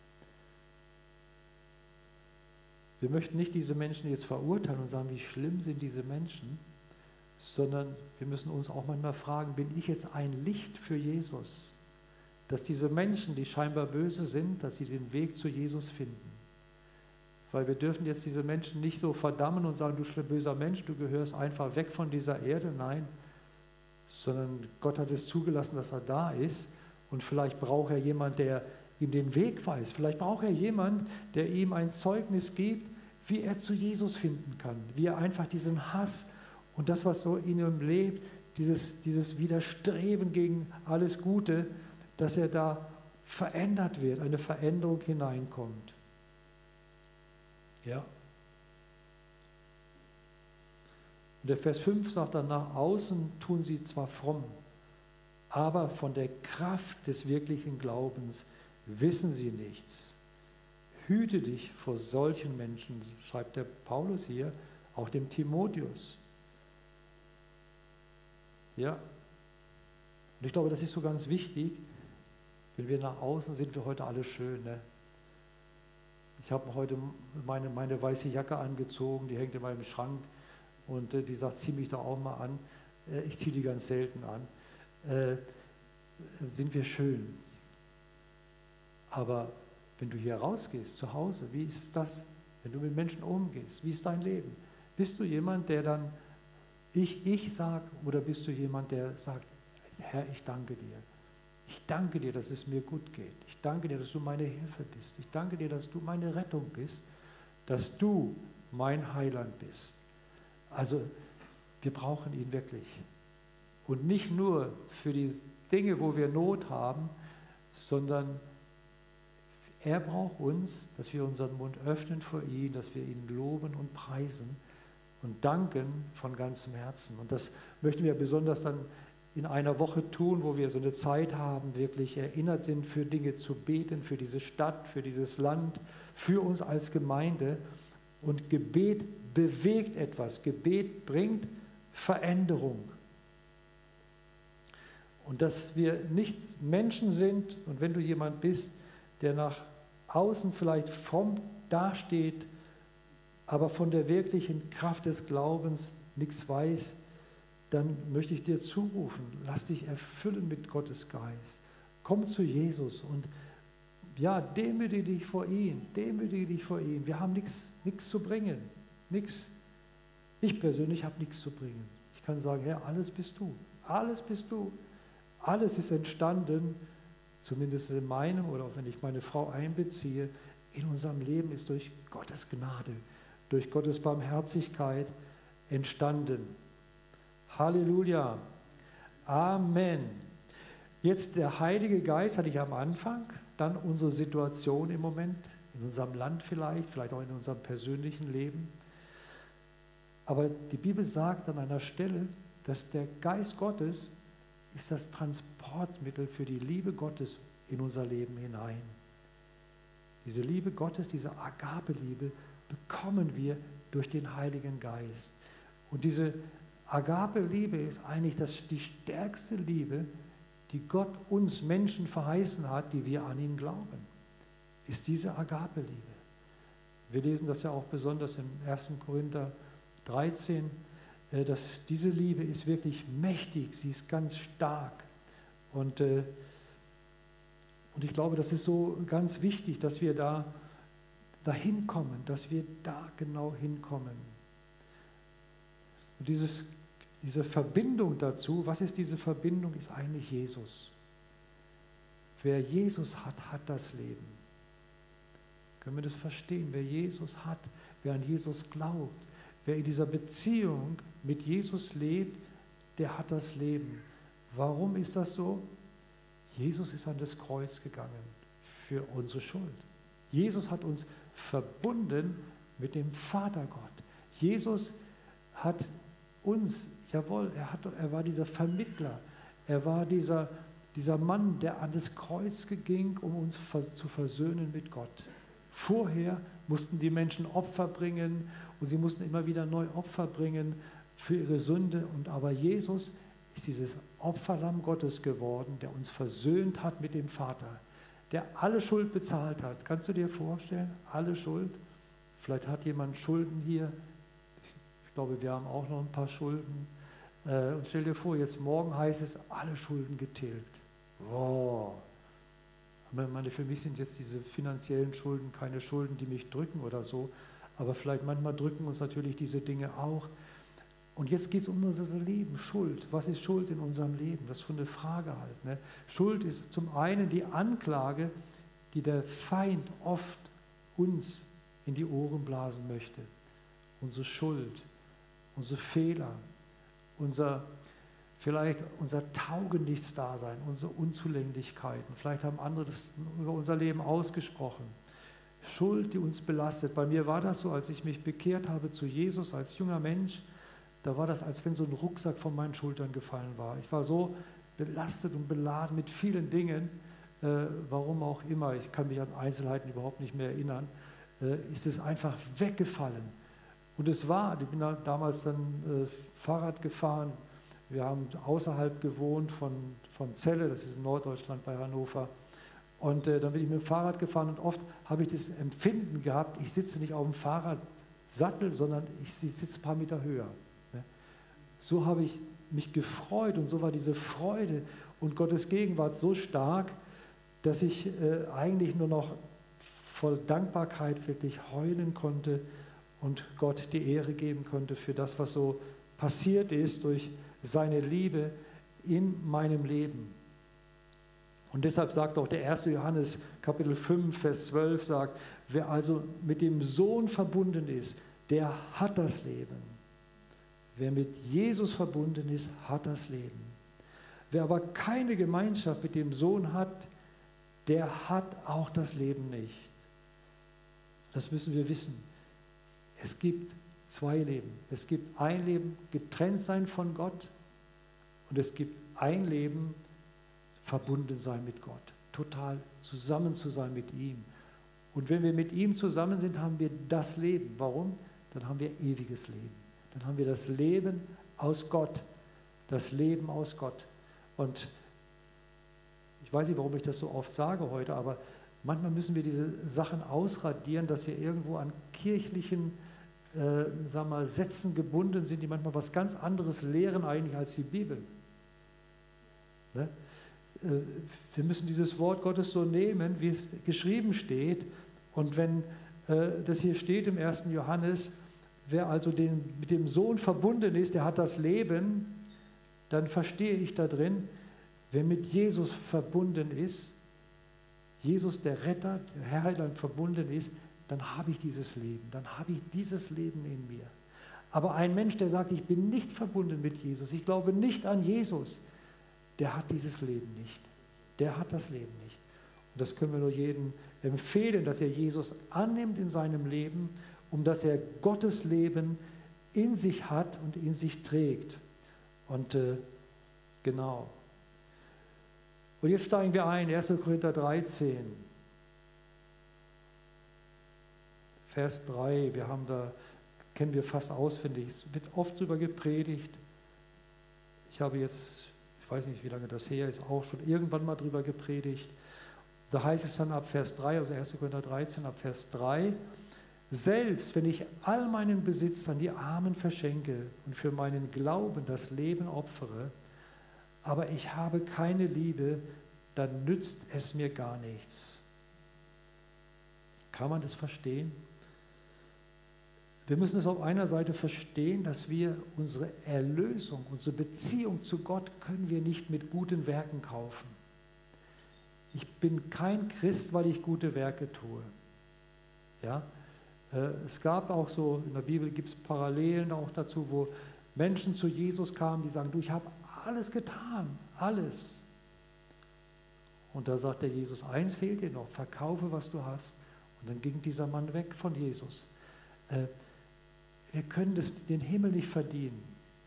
Wir möchten nicht diese Menschen jetzt verurteilen und sagen, wie schlimm sind diese Menschen, sondern wir müssen uns auch manchmal fragen, bin ich jetzt ein Licht für Jesus? Dass diese Menschen, die scheinbar böse sind, dass sie den Weg zu Jesus finden. Weil wir dürfen jetzt diese Menschen nicht so verdammen und sagen, du böser Mensch, du gehörst einfach weg von dieser Erde. Nein, sondern Gott hat es zugelassen, dass er da ist. Und vielleicht braucht er jemanden, der ihm den Weg weist. Vielleicht braucht er jemanden, der ihm ein Zeugnis gibt, wie er zu Jesus finden kann. Wie er einfach diesen Hass und das, was so in ihm lebt, dieses, dieses Widerstreben gegen alles Gute, dass er da verändert wird, eine Veränderung hineinkommt. Ja. Und der Vers fünf sagt dann, nach außen tun sie zwar fromm, aber von der Kraft des wirklichen Glaubens wissen sie nichts. Hüte dich vor solchen Menschen, schreibt der Paulus hier, auch dem Timotheus. Ja. Und ich glaube, das ist so ganz wichtig. Wenn wir nach außen sind, wir heute alle schön. Ne? Ich habe heute meine, meine weiße Jacke angezogen, die hängt in meinem Schrank und äh, die sagt, zieh mich doch auch mal an. Äh, ich ziehe die ganz selten an. Äh, sind wir schön. Aber wenn du hier rausgehst, zu Hause, wie ist das? Wenn du mit Menschen umgehst, wie ist dein Leben? Bist du jemand, der dann ich, ich sagt, oder bist du jemand, der sagt, Herr, ich danke dir. Ich danke dir, dass es mir gut geht. Ich danke dir, dass du meine Hilfe bist. Ich danke dir, dass du meine Rettung bist, dass du mein Heiland bist. Also, wir brauchen ihn wirklich. Und nicht nur für die Dinge, wo wir Not haben, sondern er braucht uns, dass wir unseren Mund öffnen vor ihm, dass wir ihn loben und preisen und danken von ganzem Herzen. Und das möchten wir besonders dann in einer Woche tun, wo wir so eine Zeit haben, wirklich erinnert sind, für Dinge zu beten, für diese Stadt, für dieses Land, für uns als Gemeinde. Und Gebet bewegt etwas. Gebet bringt Veränderung. Und dass wir nicht Menschen sind, und wenn du jemand bist, der nach außen vielleicht fromm dasteht, aber von der wirklichen Kraft des Glaubens nichts weiß, dann möchte ich dir zurufen, lass dich erfüllen mit Gottes Geist. Komm zu Jesus und ja, demütige dich vor ihm, demütige dich vor ihm. Wir haben nichts nichts zu bringen, nichts. Ich persönlich habe nichts zu bringen. Ich kann sagen, Herr, alles bist du, alles bist du. Alles ist entstanden, zumindest in meinem oder auch wenn ich meine Frau einbeziehe, in unserem Leben ist durch Gottes Gnade, durch Gottes Barmherzigkeit entstanden. Halleluja. Amen. Jetzt der Heilige Geist, hatte ich am Anfang, dann unsere Situation im Moment, in unserem Land vielleicht, vielleicht auch in unserem persönlichen Leben. Aber die Bibel sagt an einer Stelle, dass der Geist Gottes ist das Transportmittel für die Liebe Gottes in unser Leben hinein. Diese Liebe Gottes, diese Agape-Liebe bekommen wir durch den Heiligen Geist. Und diese Agape-Liebe ist eigentlich das, die stärkste Liebe, die Gott uns Menschen verheißen hat, die wir an ihn glauben, ist diese Agape-Liebe. Wir lesen das ja auch besonders im ersten Korinther dreizehn, dass diese Liebe ist wirklich mächtig, sie ist ganz stark. Und, und ich glaube, das ist so ganz wichtig, dass wir da dahin kommen, dass wir da genau hinkommen. Und dieses, diese Verbindung dazu, was ist diese Verbindung, ist eigentlich Jesus. Wer Jesus hat, hat das Leben. Können wir das verstehen? Wer Jesus hat, wer an Jesus glaubt, wer in dieser Beziehung mit Jesus lebt, der hat das Leben. Warum ist das so? Jesus ist an das Kreuz gegangen für unsere Schuld. Jesus hat uns verbunden mit dem Vatergott. Jesus hat uns, jawohl, er, hat, er war dieser Vermittler. Er war dieser, dieser Mann, der an das Kreuz ging, um uns zu versöhnen mit Gott. Vorher mussten die Menschen Opfer bringen und sie mussten immer wieder neu Opfer bringen für ihre Sünde. Und aber Jesus ist dieses Opferlamm Gottes geworden, der uns versöhnt hat mit dem Vater, der alle Schuld bezahlt hat. Kannst du dir vorstellen? Alle Schuld. Vielleicht hat jemand Schulden hier. Ich glaube, wir haben auch noch ein paar Schulden. Und stell dir vor, jetzt morgen heißt es, alle Schulden getilgt. Wow. Meine, für mich sind jetzt diese finanziellen Schulden keine Schulden, die mich drücken oder so, aber vielleicht manchmal drücken uns natürlich diese Dinge auch. Und jetzt geht es um unser Leben, Schuld. Was ist Schuld in unserem Leben? Das ist schon eine Frage halt. Ne? Schuld ist zum einen die Anklage, die der Feind oft uns in die Ohren blasen möchte. Unsere Schuld, unsere Fehler, unser vielleicht unser Taugenichts-Dasein, unsere Unzulänglichkeiten. Vielleicht haben andere das über unser Leben ausgesprochen. Schuld, die uns belastet. Bei mir war das so, als ich mich bekehrt habe zu Jesus als junger Mensch, da war das, als wenn so ein Rucksack von meinen Schultern gefallen war. Ich war so belastet und beladen mit vielen Dingen, äh, warum auch immer, ich kann mich an Einzelheiten überhaupt nicht mehr erinnern, äh, ist es einfach weggefallen. Und es war, ich bin da damals dann äh, Fahrrad gefahren. Wir haben außerhalb gewohnt von, von Celle, das ist in Norddeutschland bei Hannover. Und äh, dann bin ich mit dem Fahrrad gefahren und oft habe ich das Empfinden gehabt, ich sitze nicht auf dem Fahrradsattel, sondern ich sitze ein paar Meter höher. Ne? So habe ich mich gefreut und so war diese Freude und Gottes Gegenwart so stark, dass ich äh, eigentlich nur noch voll Dankbarkeit wirklich heulen konnte und Gott die Ehre geben konnte für das, was so passiert ist durch seine Liebe in meinem Leben. Und deshalb sagt auch der erste Johannes Kapitel fünf, Vers zwölf, sagt, wer also mit dem Sohn verbunden ist, der hat das Leben. Wer mit Jesus verbunden ist, hat das Leben. Wer aber keine Gemeinschaft mit dem Sohn hat, der hat auch das Leben nicht. Das müssen wir wissen. Es gibt zwei Leben. Es gibt ein Leben, getrennt sein von Gott, und es gibt ein Leben, verbunden sein mit Gott, total zusammen zu sein mit ihm. Und wenn wir mit ihm zusammen sind, haben wir das Leben. Warum? Dann haben wir ewiges Leben. Dann haben wir das Leben aus Gott, das Leben aus Gott. Und ich weiß nicht, warum ich das so oft sage heute, aber manchmal müssen wir diese Sachen ausradieren, dass wir irgendwo an kirchlichen Äh, sagen wir mal, Sätzen gebunden sind, die manchmal was ganz anderes lehren eigentlich als die Bibel. Ne? Äh, wir müssen dieses Wort Gottes so nehmen, wie es geschrieben steht. Und wenn äh, das hier steht im ersten Johannes, wer also den, mit dem Sohn verbunden ist, der hat das Leben, dann verstehe ich da drin, wer mit Jesus verbunden ist, Jesus der Retter, der Heiland verbunden ist, dann habe ich dieses Leben, dann habe ich dieses Leben in mir. Aber ein Mensch, der sagt, ich bin nicht verbunden mit Jesus, ich glaube nicht an Jesus, der hat dieses Leben nicht. Der hat das Leben nicht. Und das können wir nur jedem empfehlen, dass er Jesus annimmt in seinem Leben, um dass er Gottes Leben in sich hat und in sich trägt. Und äh, genau. Und jetzt steigen wir ein, erster Korinther dreizehn, Vers drei. Wir haben da, kennen wir fast auswendig, es wird oft darüber gepredigt. Ich habe jetzt, ich weiß nicht, wie lange das her ist, auch schon irgendwann mal darüber gepredigt. Da heißt es dann ab Vers drei, also erster Korinther dreizehn, ab Vers drei, selbst wenn ich all meinen Besitz an die Armen verschenke und für meinen Glauben das Leben opfere, aber ich habe keine Liebe, dann nützt es mir gar nichts. Kann man das verstehen? Wir müssen es auf einer Seite verstehen, dass wir unsere Erlösung, unsere Beziehung zu Gott können wir nicht mit guten Werken kaufen. Ich bin kein Christ, weil ich gute Werke tue. Ja? Es gab auch so, in der Bibel gibt es Parallelen auch dazu, wo Menschen zu Jesus kamen, die sagen, du, ich habe alles getan, alles. Und da sagt der Jesus, eins fehlt dir noch, verkaufe, was du hast. Und dann ging dieser Mann weg von Jesus. Wir können das, den Himmel nicht verdienen.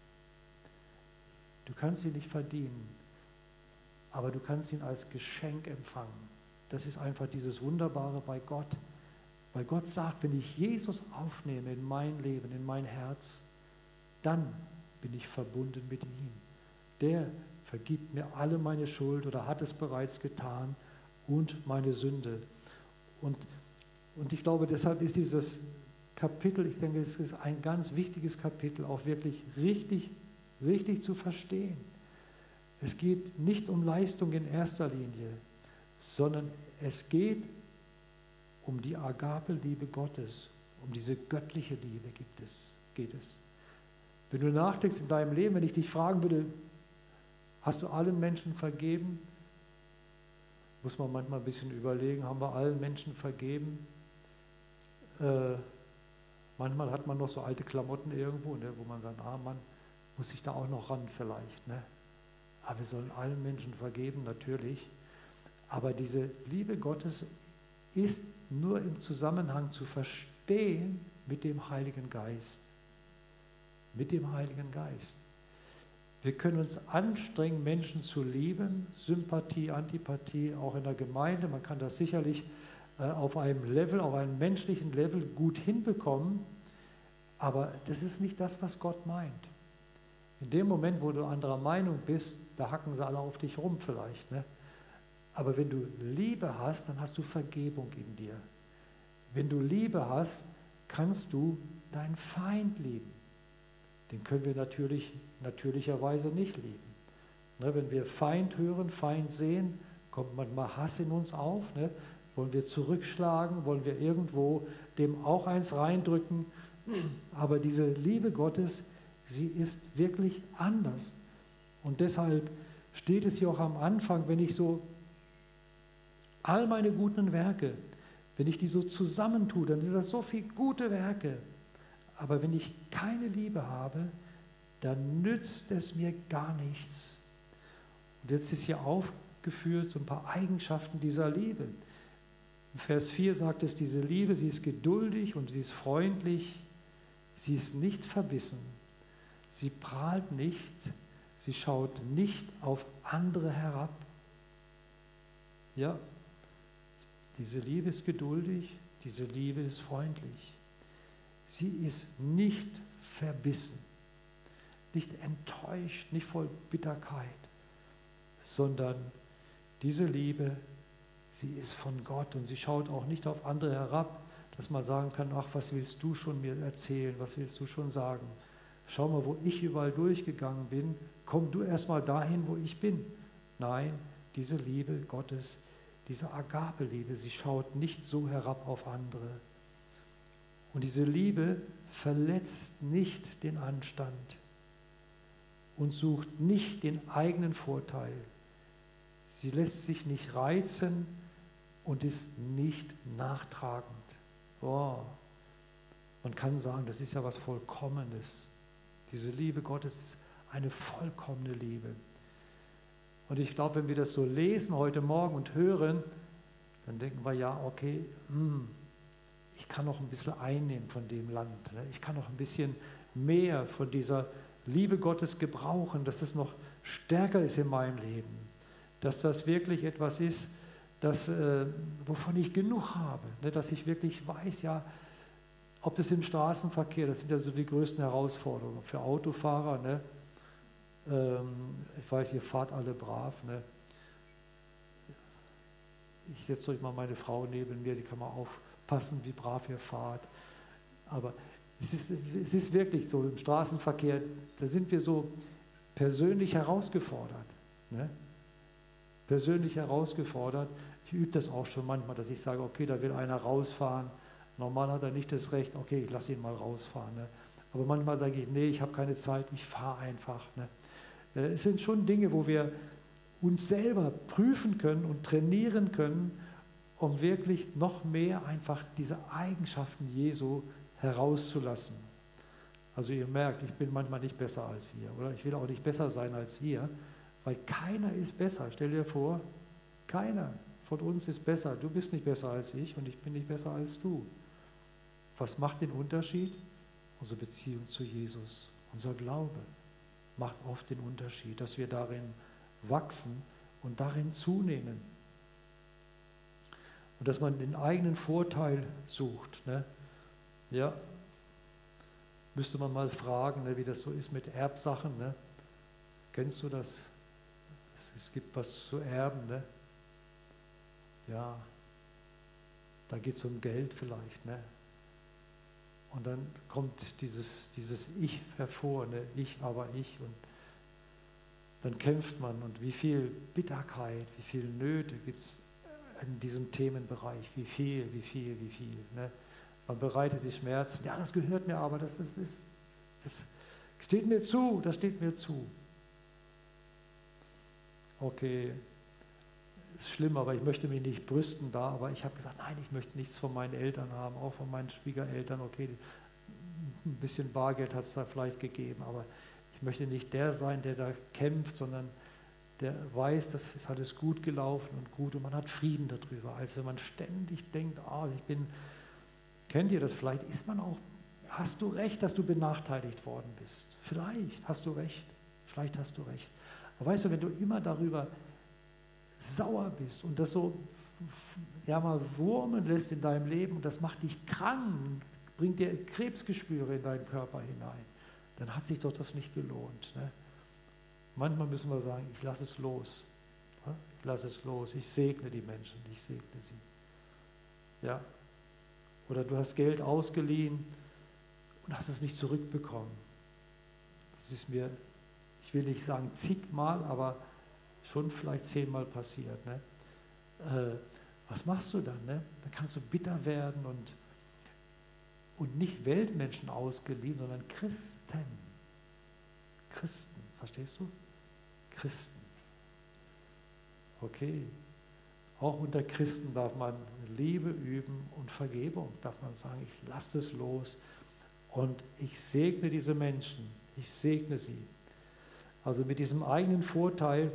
Du kannst ihn nicht verdienen, aber du kannst ihn als Geschenk empfangen. Das ist einfach dieses Wunderbare bei Gott. Weil Gott sagt, wenn ich Jesus aufnehme in mein Leben, in mein Herz, dann bin ich verbunden mit ihm. Der vergibt mir alle meine Schuld oder hat es bereits getan und meine Sünde. Und, und ich glaube, deshalb ist dieses Kapitel, ich denke, es ist ein ganz wichtiges Kapitel, auch wirklich richtig, richtig zu verstehen. Es geht nicht um Leistung in erster Linie, sondern es geht um die Agape-Liebe Gottes, um diese göttliche Liebe gibt es, geht es. Wenn du nachdenkst in deinem Leben, wenn ich dich fragen würde, hast du allen Menschen vergeben? Muss man manchmal ein bisschen überlegen, haben wir allen Menschen vergeben? Äh, manchmal hat man noch so alte Klamotten irgendwo, ne, wo man sagt, ah Mann, muss ich da auch noch ran vielleicht. Ne? Aber wir sollen allen Menschen vergeben, natürlich. Aber diese Liebe Gottes ist nur im Zusammenhang zu verstehen mit dem Heiligen Geist. Mit dem Heiligen Geist. Wir können uns anstrengen, Menschen zu lieben, Sympathie, Antipathie, auch in der Gemeinde. Man kann das sicherlich äh, auf einem Level, auf einem menschlichen Level gut hinbekommen, aber das ist nicht das, was Gott meint. In dem Moment, wo du anderer Meinung bist, da hacken sie alle auf dich rum vielleicht, ne? Aber wenn du Liebe hast, dann hast du Vergebung in dir. Wenn du Liebe hast, kannst du deinen Feind lieben. Den können wir natürlich, natürlicherweise nicht lieben. Ne, wenn wir Feind hören, Feind sehen, kommt manchmal Hass in uns auf. Ne? Wollen wir zurückschlagen, wollen wir irgendwo dem auch eins reindrücken. Aber diese Liebe Gottes, sie ist wirklich anders. Und deshalb steht es hier auch am Anfang, wenn ich so all meine guten Werke, wenn ich die so zusammentue, dann sind das so viele gute Werke. Aber wenn ich keine Liebe habe, dann nützt es mir gar nichts. Und jetzt ist hier aufgeführt so ein paar Eigenschaften dieser Liebe. In Vers vier sagt es, diese Liebe, sie ist geduldig und sie ist freundlich, sie ist nicht verbissen, sie prahlt nicht, sie schaut nicht auf andere herab. Ja, diese Liebe ist geduldig, diese Liebe ist freundlich. Sie ist nicht verbissen, nicht enttäuscht, nicht voll Bitterkeit, sondern diese Liebe, sie ist von Gott und sie schaut auch nicht auf andere herab, dass man sagen kann, ach, was willst du schon mir erzählen, was willst du schon sagen? Schau mal, wo ich überall durchgegangen bin, komm du erst mal dahin, wo ich bin. Nein, diese Liebe Gottes, diese Agape-Liebe, sie schaut nicht so herab auf andere. Und diese Liebe verletzt nicht den Anstand und sucht nicht den eigenen Vorteil. Sie lässt sich nicht reizen und ist nicht nachtragend. Oh, man kann sagen, das ist ja was Vollkommenes. Diese Liebe Gottes ist eine vollkommene Liebe. Und ich glaube, wenn wir das so lesen heute Morgen und hören, dann denken wir, ja, okay, mh, ich kann noch ein bisschen einnehmen von dem Land. Ne? Ich kann noch ein bisschen mehr von dieser Liebe Gottes gebrauchen, dass es noch stärker ist in meinem Leben. Dass das wirklich etwas ist, das, äh, wovon ich genug habe. Ne? Dass ich wirklich weiß, ja, ob das im Straßenverkehr, das sind ja so die größten Herausforderungen für Autofahrer. Ne? Ähm, ich weiß, ihr fahrt alle brav. Ne? Ich setze euch mal meine Frau neben mir, die kann mal aufpassen, wie brav ihr fahrt. Aber es ist, es ist wirklich so, im Straßenverkehr, da sind wir so persönlich herausgefordert. Ne? Persönlich herausgefordert. Ich übe das auch schon manchmal, dass ich sage, okay, da will einer rausfahren. Normal hat er nicht das Recht, okay, ich lasse ihn mal rausfahren. Ne? Aber manchmal sage ich, nee, ich habe keine Zeit, ich fahre einfach. Ne? Es sind schon Dinge, wo wir uns selber prüfen können und trainieren können, um wirklich noch mehr einfach diese Eigenschaften Jesu herauszulassen. Also ihr merkt, ich bin manchmal nicht besser als ihr, oder ich will auch nicht besser sein als ihr, weil keiner ist besser. Stell dir vor, keiner von uns ist besser. Du bist nicht besser als ich und ich bin nicht besser als du. Was macht den Unterschied? Unsere Beziehung zu Jesus, unser Glaube macht oft den Unterschied, dass wir darin wachsen und darin zunehmen. Und dass man den eigenen Vorteil sucht. Ne? Ja, müsste man mal fragen, ne, wie das so ist mit Erbsachen. Ne? Kennst du das? Es, es gibt was zu erben. Ne? Ja, da geht es um Geld vielleicht. Ne? Und dann kommt dieses, dieses Ich hervor, ne? Ich, aber ich. Und dann kämpft man. Und wie viel Bitterkeit, wie viel Nöte gibt es in diesem Themenbereich? Wie viel, wie viel, wie viel. Ne? Man bereitet sich Schmerzen. Ja, das gehört mir aber, das, ist, ist, das steht mir zu, das steht mir zu. Okay, ist schlimm, aber ich möchte mich nicht brüsten da, aber ich habe gesagt, nein, ich möchte nichts von meinen Eltern haben, auch von meinen Schwiegereltern. Okay, ein bisschen Bargeld hat es da vielleicht gegeben, aber ich möchte nicht der sein, der da kämpft, sondern der weiß, das ist alles gut gelaufen und gut und man hat Frieden darüber, als wenn man ständig denkt, ah, ich bin, kennt ihr das, vielleicht ist man auch, hast du recht, dass du benachteiligt worden bist, vielleicht hast du recht, vielleicht hast du recht, aber weißt du, wenn du immer darüber sauer bist und das so, ja, mal wurmen lässt in deinem Leben und das macht dich krank, bringt dir Krebsgeschwüre in deinen Körper hinein, dann hat sich doch das nicht gelohnt. Ne? Manchmal müssen wir sagen, ich lasse es los. Ne? Ich lasse es los. Ich segne die Menschen, ich segne sie. Ja? Oder du hast Geld ausgeliehen und hast es nicht zurückbekommen. Das ist mir, ich will nicht sagen zigmal, aber schon vielleicht zehnmal passiert. Ne? Äh, was machst du dann? Ne? Dann kannst du bitter werden und, und nicht Weltmenschen ausgeliehen, sondern Christen. Christen, verstehst du? Christen. Okay. Auch unter Christen darf man Liebe üben und Vergebung. Darf man sagen, ich lasse es los und ich segne diese Menschen. Ich segne sie. Also mit diesem eigenen Vorteil,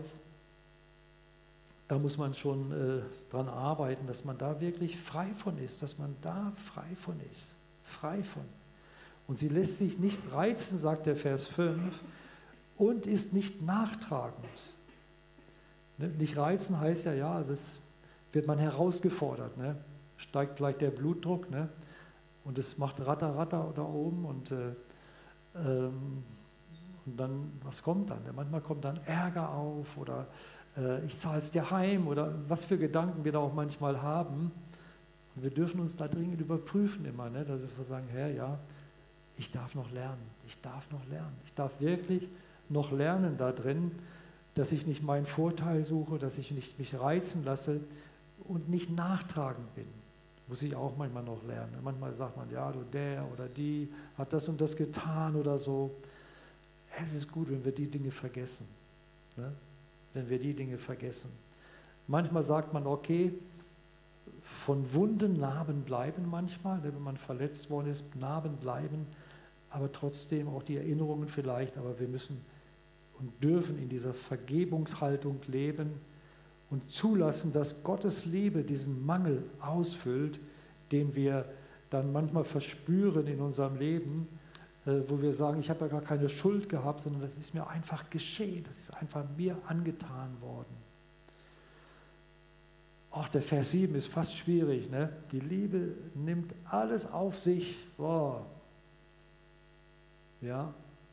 da muss man schon äh, dran arbeiten, dass man da wirklich frei von ist, dass man da frei von ist, frei von. Und sie lässt sich nicht reizen, sagt der Vers fünf, und ist nicht nachtragend. Ne? Nicht reizen heißt ja, ja, das wird man herausgefordert, ne? Steigt vielleicht der Blutdruck, ne? Und es macht Ratter, Ratter da oben und, äh, ähm, und dann, was kommt dann? Manchmal kommt dann Ärger auf oder ich zahle es dir heim oder was für Gedanken wir da auch manchmal haben. Und wir dürfen uns da dringend überprüfen immer, ne? Dass wir sagen, Herr, ja, ich darf noch lernen, ich darf noch lernen. Ich darf wirklich noch lernen da drin, dass ich nicht meinen Vorteil suche, dass ich nicht mich reizen lasse und nicht nachtragend bin. Muss ich auch manchmal noch lernen. Manchmal sagt man, ja, du, der oder die hat das und das getan oder so. Es ist gut, wenn wir die Dinge vergessen. Ne? Wenn wir die Dinge vergessen. Manchmal sagt man, okay, von Wunden Narben bleiben manchmal, wenn man verletzt worden ist, Narben bleiben, aber trotzdem auch die Erinnerungen vielleicht, aber wir müssen und dürfen in dieser Vergebungshaltung leben und zulassen, dass Gottes Liebe diesen Mangel ausfüllt, den wir dann manchmal verspüren in unserem Leben, äh, wo wir sagen, ich habe ja gar keine Schuld gehabt, sondern das ist mir einfach geschehen, das ist einfach mir angetan worden. Auch der Vers sieben ist fast schwierig, ne? Die Liebe nimmt alles auf sich. Boah. Ja.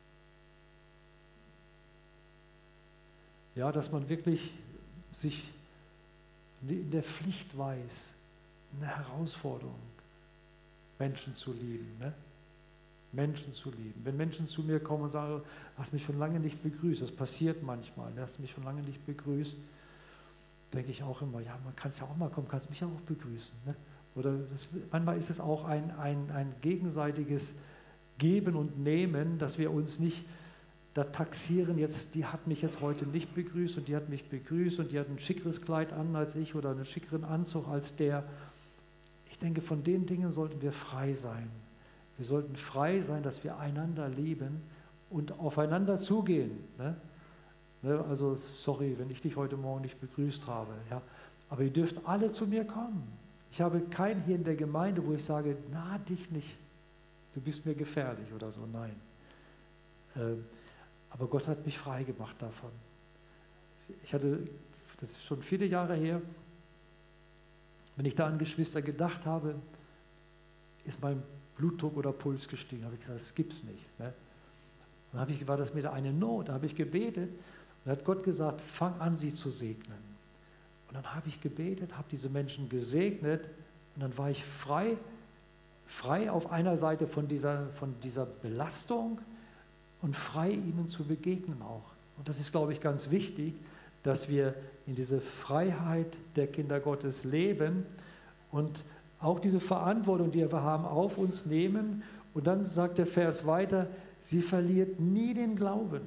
Ja, dass man wirklich sich in der Pflicht weiß, eine Herausforderung, Menschen zu lieben. Ne? Menschen zu lieben. Wenn Menschen zu mir kommen und sagen, du hast mich schon lange nicht begrüßt, das passiert manchmal, du hast mich schon lange nicht begrüßt, denke ich auch immer, ja, man kann es ja auch mal kommen, kannst mich ja auch begrüßen. Ne? Oder das, manchmal ist es auch ein, ein, ein gegenseitiges Geben und Nehmen, dass wir uns nicht da taxieren, jetzt, die hat mich jetzt heute nicht begrüßt und die hat mich begrüßt und die hat ein schickeres Kleid an als ich oder einen schickeren Anzug als der. Ich denke, von den Dingen sollten wir frei sein. Wir sollten frei sein, dass wir einander lieben und aufeinander zugehen. Ne? Ne, also sorry, wenn ich dich heute Morgen nicht begrüßt habe. Ja? Aber ihr dürft alle zu mir kommen. Ich habe keinen hier in der Gemeinde, wo ich sage, na, dich nicht. Du bist mir gefährlich oder so. Nein. Ähm, aber Gott hat mich frei gemacht davon. Ich hatte, das ist schon viele Jahre her, wenn ich da an Geschwister gedacht habe, ist mein Blutdruck oder Puls gestiegen. Da habe ich gesagt, das gibt's nicht. Ne? Dann habe ich, war das mir eine Not, da habe ich gebetet und hat Gott gesagt, fang an, sie zu segnen. Und dann habe ich gebetet, habe diese Menschen gesegnet und dann war ich frei, frei auf einer Seite von dieser, von dieser Belastung und frei, ihnen zu begegnen auch. Und das ist, glaube ich, ganz wichtig, dass wir in diese Freiheit der Kinder Gottes leben und auch diese Verantwortung, die wir haben, auf uns nehmen. Und dann sagt der Vers weiter, sie verliert nie den Glauben.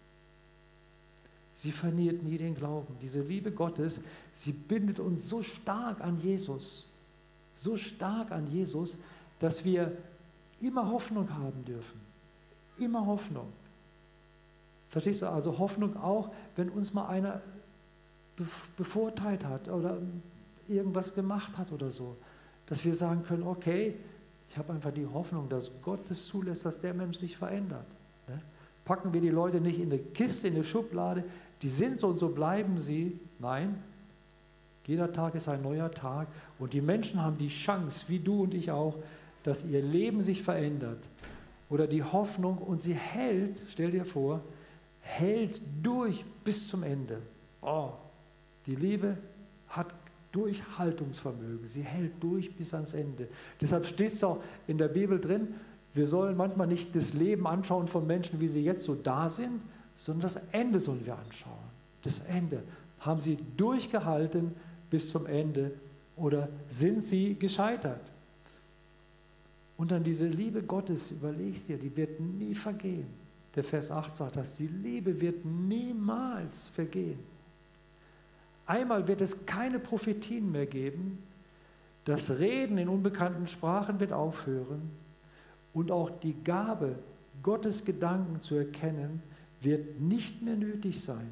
Sie verliert nie den Glauben. Diese Liebe Gottes, sie bindet uns so stark an Jesus, so stark an Jesus, dass wir immer Hoffnung haben dürfen. Immer Hoffnung. Verstehst du? Also Hoffnung auch, wenn uns mal einer bevorteilt hat oder irgendwas gemacht hat oder so. Dass wir sagen können, okay, ich habe einfach die Hoffnung, dass Gott es zulässt, dass der Mensch sich verändert. Ne? Packen wir die Leute nicht in eine Kiste, in eine Schublade, die sind so und so bleiben sie. Nein, jeder Tag ist ein neuer Tag und die Menschen haben die Chance, wie du und ich auch, dass ihr Leben sich verändert oder die Hoffnung und sie hält, stell dir vor, hält durch bis zum Ende. Oh, die Liebe hat Durchhaltungsvermögen, sie hält durch bis ans Ende. Deshalb steht es auch in der Bibel drin, wir sollen manchmal nicht das Leben anschauen von Menschen, wie sie jetzt so da sind, sondern das Ende sollen wir anschauen. Das Ende. Haben sie durchgehalten bis zum Ende oder sind sie gescheitert? Und dann diese Liebe Gottes, überlegst dir, die wird nie vergehen. Der Vers acht sagt das, die Liebe wird niemals vergehen. Einmal wird es keine Prophetien mehr geben, das Reden in unbekannten Sprachen wird aufhören und auch die Gabe, Gottes Gedanken zu erkennen, wird nicht mehr nötig sein.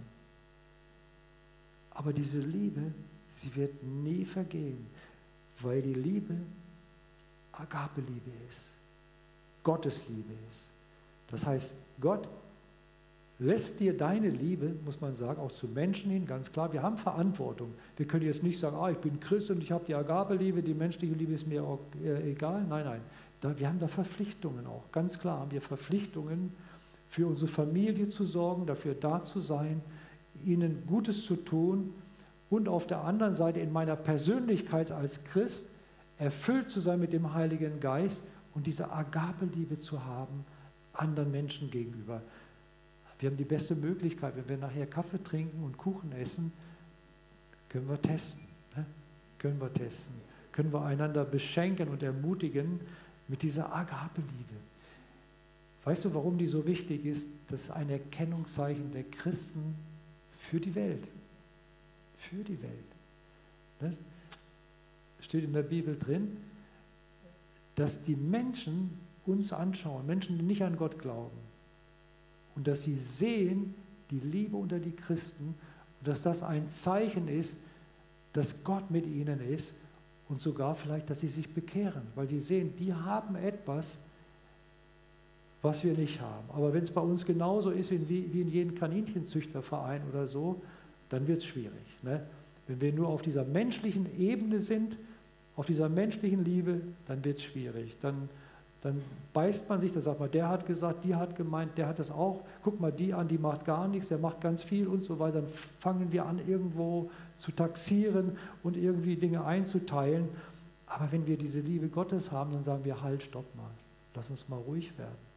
Aber diese Liebe, sie wird nie vergehen, weil die Liebe Agape-Liebe ist, Gottes Liebe ist. Das heißt, Gott lässt dir deine Liebe, muss man sagen, auch zu Menschen hin, ganz klar, wir haben Verantwortung. Wir können jetzt nicht sagen, ah, ich bin Christ und ich habe die Agape-Liebe, die menschliche Liebe ist mir auch egal. Nein, nein, da, wir haben da Verpflichtungen auch. Ganz klar haben wir Verpflichtungen, für unsere Familie zu sorgen, dafür da zu sein, ihnen Gutes zu tun und auf der anderen Seite in meiner Persönlichkeit als Christ erfüllt zu sein mit dem Heiligen Geist und diese Agape-Liebe zu haben anderen Menschen gegenüber. Wir haben die beste Möglichkeit, wenn wir nachher Kaffee trinken und Kuchen essen, können wir testen. Ne? Können wir testen. Können wir einander beschenken und ermutigen mit dieser Agape-Liebe. Weißt du, warum die so wichtig ist? Das ist ein Erkennungszeichen der Christen für die Welt. Für die Welt. Ne? Steht in der Bibel drin, dass die Menschen uns anschauen, Menschen, die nicht an Gott glauben, und dass sie sehen, die Liebe unter die Christen und dass das ein Zeichen ist, dass Gott mit ihnen ist und sogar vielleicht, dass sie sich bekehren, weil sie sehen, die haben etwas, was wir nicht haben. Aber wenn es bei uns genauso ist wie, wie in jedem Kaninchenzüchterverein oder so, dann wird es schwierig. Ne? Wenn wir nur auf dieser menschlichen Ebene sind, auf dieser menschlichen Liebe, dann wird es schwierig. Dann, dann beißt man sich, da sagt man, der hat gesagt, die hat gemeint, der hat das auch. Guck mal die an, die macht gar nichts, der macht ganz viel und so weiter. Dann fangen wir an, irgendwo zu taxieren und irgendwie Dinge einzuteilen. Aber wenn wir diese Liebe Gottes haben, dann sagen wir, halt, stopp mal, lass uns mal ruhig werden.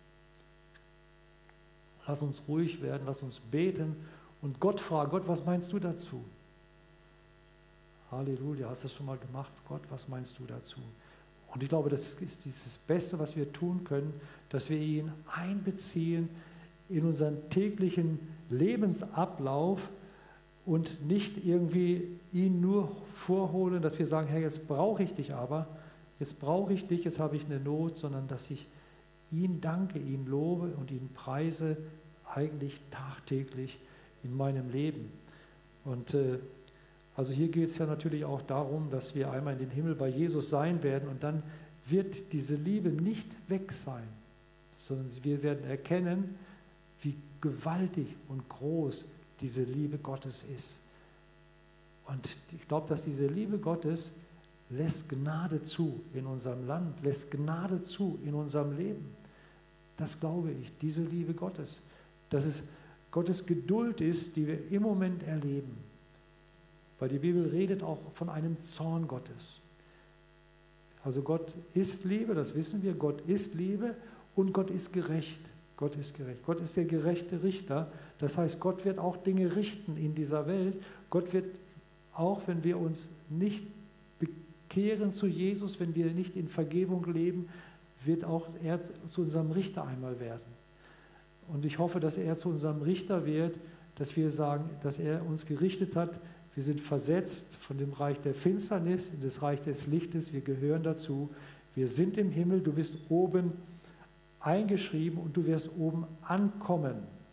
Lass uns ruhig werden, lass uns beten und Gott fragen, Gott, was meinst du dazu? Halleluja, hast du das schon mal gemacht? Gott, was meinst du dazu? Und ich glaube, das ist dieses Beste, was wir tun können, dass wir ihn einbeziehen in unseren täglichen Lebensablauf und nicht irgendwie ihn nur vorholen, dass wir sagen, Herr, jetzt brauche ich dich aber, jetzt brauche ich dich, jetzt habe ich eine Not, sondern dass ich ihn danke, ihn lobe und ihn preise, eigentlich tagtäglich in meinem Leben. Und äh, also hier geht es ja natürlich auch darum, dass wir einmal in den Himmel bei Jesus sein werden und dann wird diese Liebe nicht weg sein, sondern wir werden erkennen, wie gewaltig und groß diese Liebe Gottes ist. Und ich glaube, dass diese Liebe Gottes lässt Gnade zu in unserem Land, lässt Gnade zu in unserem Leben. Das glaube ich, diese Liebe Gottes. Dass es Gottes Geduld ist, die wir im Moment erleben. Weil die Bibel redet auch von einem Zorn Gottes. Also Gott ist Liebe, das wissen wir, Gott ist Liebe und Gott ist gerecht. Gott ist gerecht. Gott ist der gerechte Richter. Das heißt, Gott wird auch Dinge richten in dieser Welt. Gott wird, auch wenn wir uns nicht bekehren zu Jesus, wenn wir nicht in Vergebung leben, wird auch er zu unserem Richter einmal werden. Und ich hoffe, dass er zu unserem Richter wird, dass wir sagen, dass er uns gerichtet hat. Wir sind versetzt von dem Reich der Finsternis in das Reich des Lichtes. Wir gehören dazu. Wir sind im Himmel. Du bist oben eingeschrieben und du wirst oben ankommen.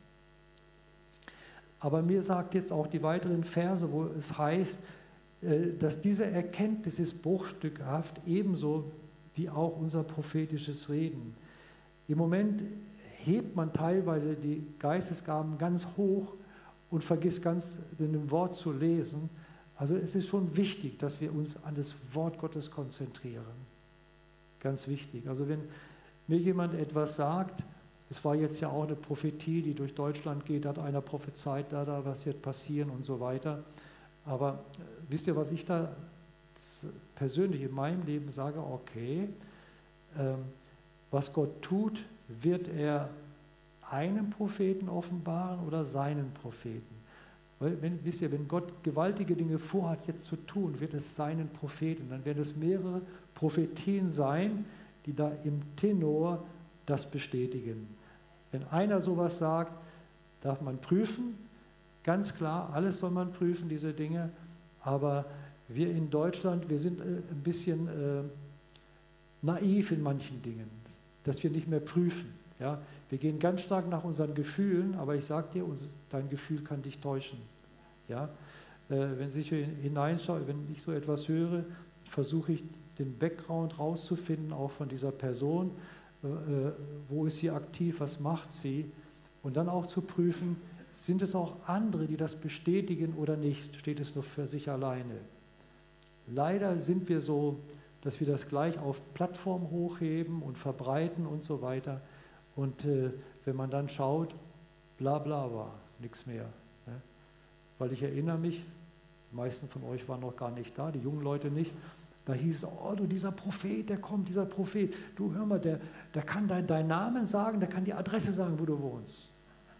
Aber mir sagt jetzt auch die weiteren Verse, wo es heißt, dass diese Erkenntnis ist bruchstückhaft, ebenso wie auch unser prophetisches Reden. Im Moment hebt man teilweise die Geistesgaben ganz hoch und vergisst ganz in dem Wort zu lesen. Also es ist schon wichtig, dass wir uns an das Wort Gottes konzentrieren. Ganz wichtig. Also wenn mir jemand etwas sagt, es war jetzt ja auch eine Prophetie, die durch Deutschland geht, hat einer prophezeit, da, da, was wird passieren und so weiter. Aber äh, wisst ihr, was ich da persönlich in meinem Leben sage? Okay, ähm, was Gott tut, wird er einem Propheten offenbaren oder seinen Propheten? Weil, wenn, wisst ihr, wenn Gott gewaltige Dinge vorhat, jetzt zu tun, wird es seinen Propheten. Dann werden es mehrere Prophetien sein, die da im Tenor das bestätigen. Wenn einer sowas sagt, darf man prüfen, ganz klar, alles soll man prüfen, diese Dinge, aber wir in Deutschland, wir sind äh, ein bisschen äh, naiv in manchen Dingen, dass wir nicht mehr prüfen. Ja? Wir gehen ganz stark nach unseren Gefühlen, aber ich sage dir, dein Gefühl kann dich täuschen. Ja? Äh, wenn ich hineinschaue, wenn ich so etwas höre, versuche ich den Background rauszufinden, auch von dieser Person, äh, wo ist sie aktiv, was macht sie, und dann auch zu prüfen, sind es auch andere, die das bestätigen oder nicht, steht es nur für sich alleine. Leider sind wir so, dass wir das gleich auf Plattform hochheben und verbreiten und so weiter. Und äh, wenn man dann schaut, bla bla war, nichts mehr. Ne? Weil ich erinnere mich, die meisten von euch waren noch gar nicht da, die jungen Leute nicht, da hieß es, oh du, dieser Prophet, der kommt, dieser Prophet, du hör mal, der, der kann deinen dein Namen sagen, der kann die Adresse sagen, wo du wohnst.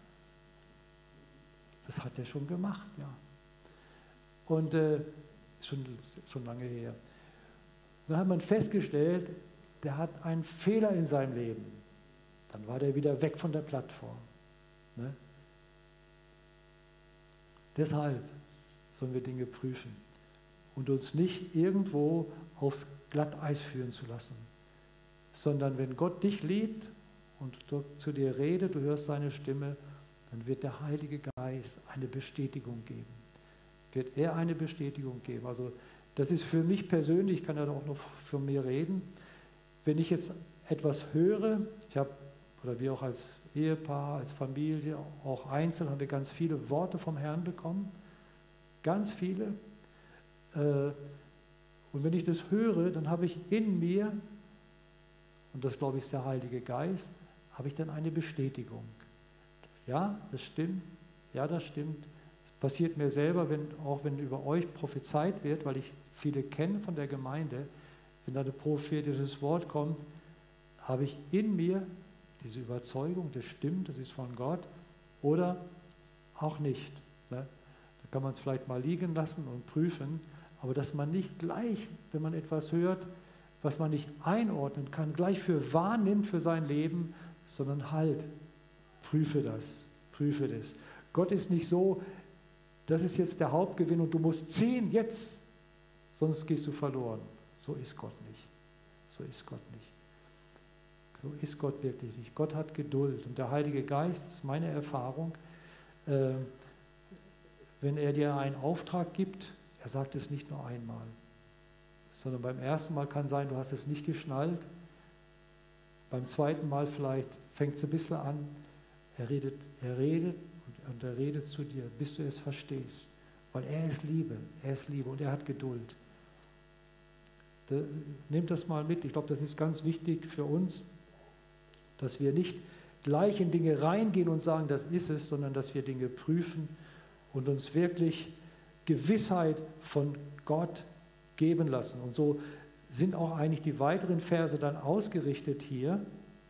Das hat er schon gemacht, ja. Und äh, schon, schon lange her. Dann hat man festgestellt, der hat einen Fehler in seinem Leben. Dann war der wieder weg von der Plattform. Ne? Deshalb sollen wir Dinge prüfen und uns nicht irgendwo aufs Glatteis führen zu lassen, sondern wenn Gott dich liebt und zu dir redet, du hörst seine Stimme, dann wird der Heilige Geist eine Bestätigung geben. Wird er eine Bestätigung geben. Also das ist für mich persönlich, ich kann ja auch noch von mir reden, wenn ich jetzt etwas höre, ich habe, oder wir auch als Ehepaar, als Familie, auch einzeln, haben wir ganz viele Worte vom Herrn bekommen, ganz viele. Und wenn ich das höre, dann habe ich in mir, und das glaube ich ist der Heilige Geist, habe ich dann eine Bestätigung. Ja, das stimmt, ja, das stimmt. Das passiert mir selber, wenn, auch wenn über euch prophezeit wird, weil ich viele kenne von der Gemeinde, wenn da ein prophetisches Wort kommt, habe ich in mir diese Überzeugung, das stimmt, das ist von Gott, oder auch nicht. Ne? Da kann man es vielleicht mal liegen lassen und prüfen, aber dass man nicht gleich, wenn man etwas hört, was man nicht einordnen kann, gleich für wahr nimmt für sein Leben, sondern halt, prüfe das, prüfe das. Gott ist nicht so, das ist jetzt der Hauptgewinn und du musst ziehen jetzt, sonst gehst du verloren. So ist Gott nicht. So ist Gott nicht. So ist Gott wirklich nicht. Gott hat Geduld. Und der Heilige Geist, das ist meine Erfahrung, äh, wenn er dir einen Auftrag gibt, er sagt es nicht nur einmal, sondern beim ersten Mal kann sein, du hast es nicht geschnallt. Beim zweiten Mal vielleicht fängt es ein bisschen an, er redet, er redet und, und er redet zu dir, bis du es verstehst. Weil er ist Liebe, er ist Liebe und er hat Geduld. Da, nehmt das mal mit, ich glaube, das ist ganz wichtig für uns, dass wir nicht gleich in Dinge reingehen und sagen, das ist es, sondern dass wir Dinge prüfen und uns wirklich Gewissheit von Gott geben lassen. Und so sind auch eigentlich die weiteren Verse dann ausgerichtet hier,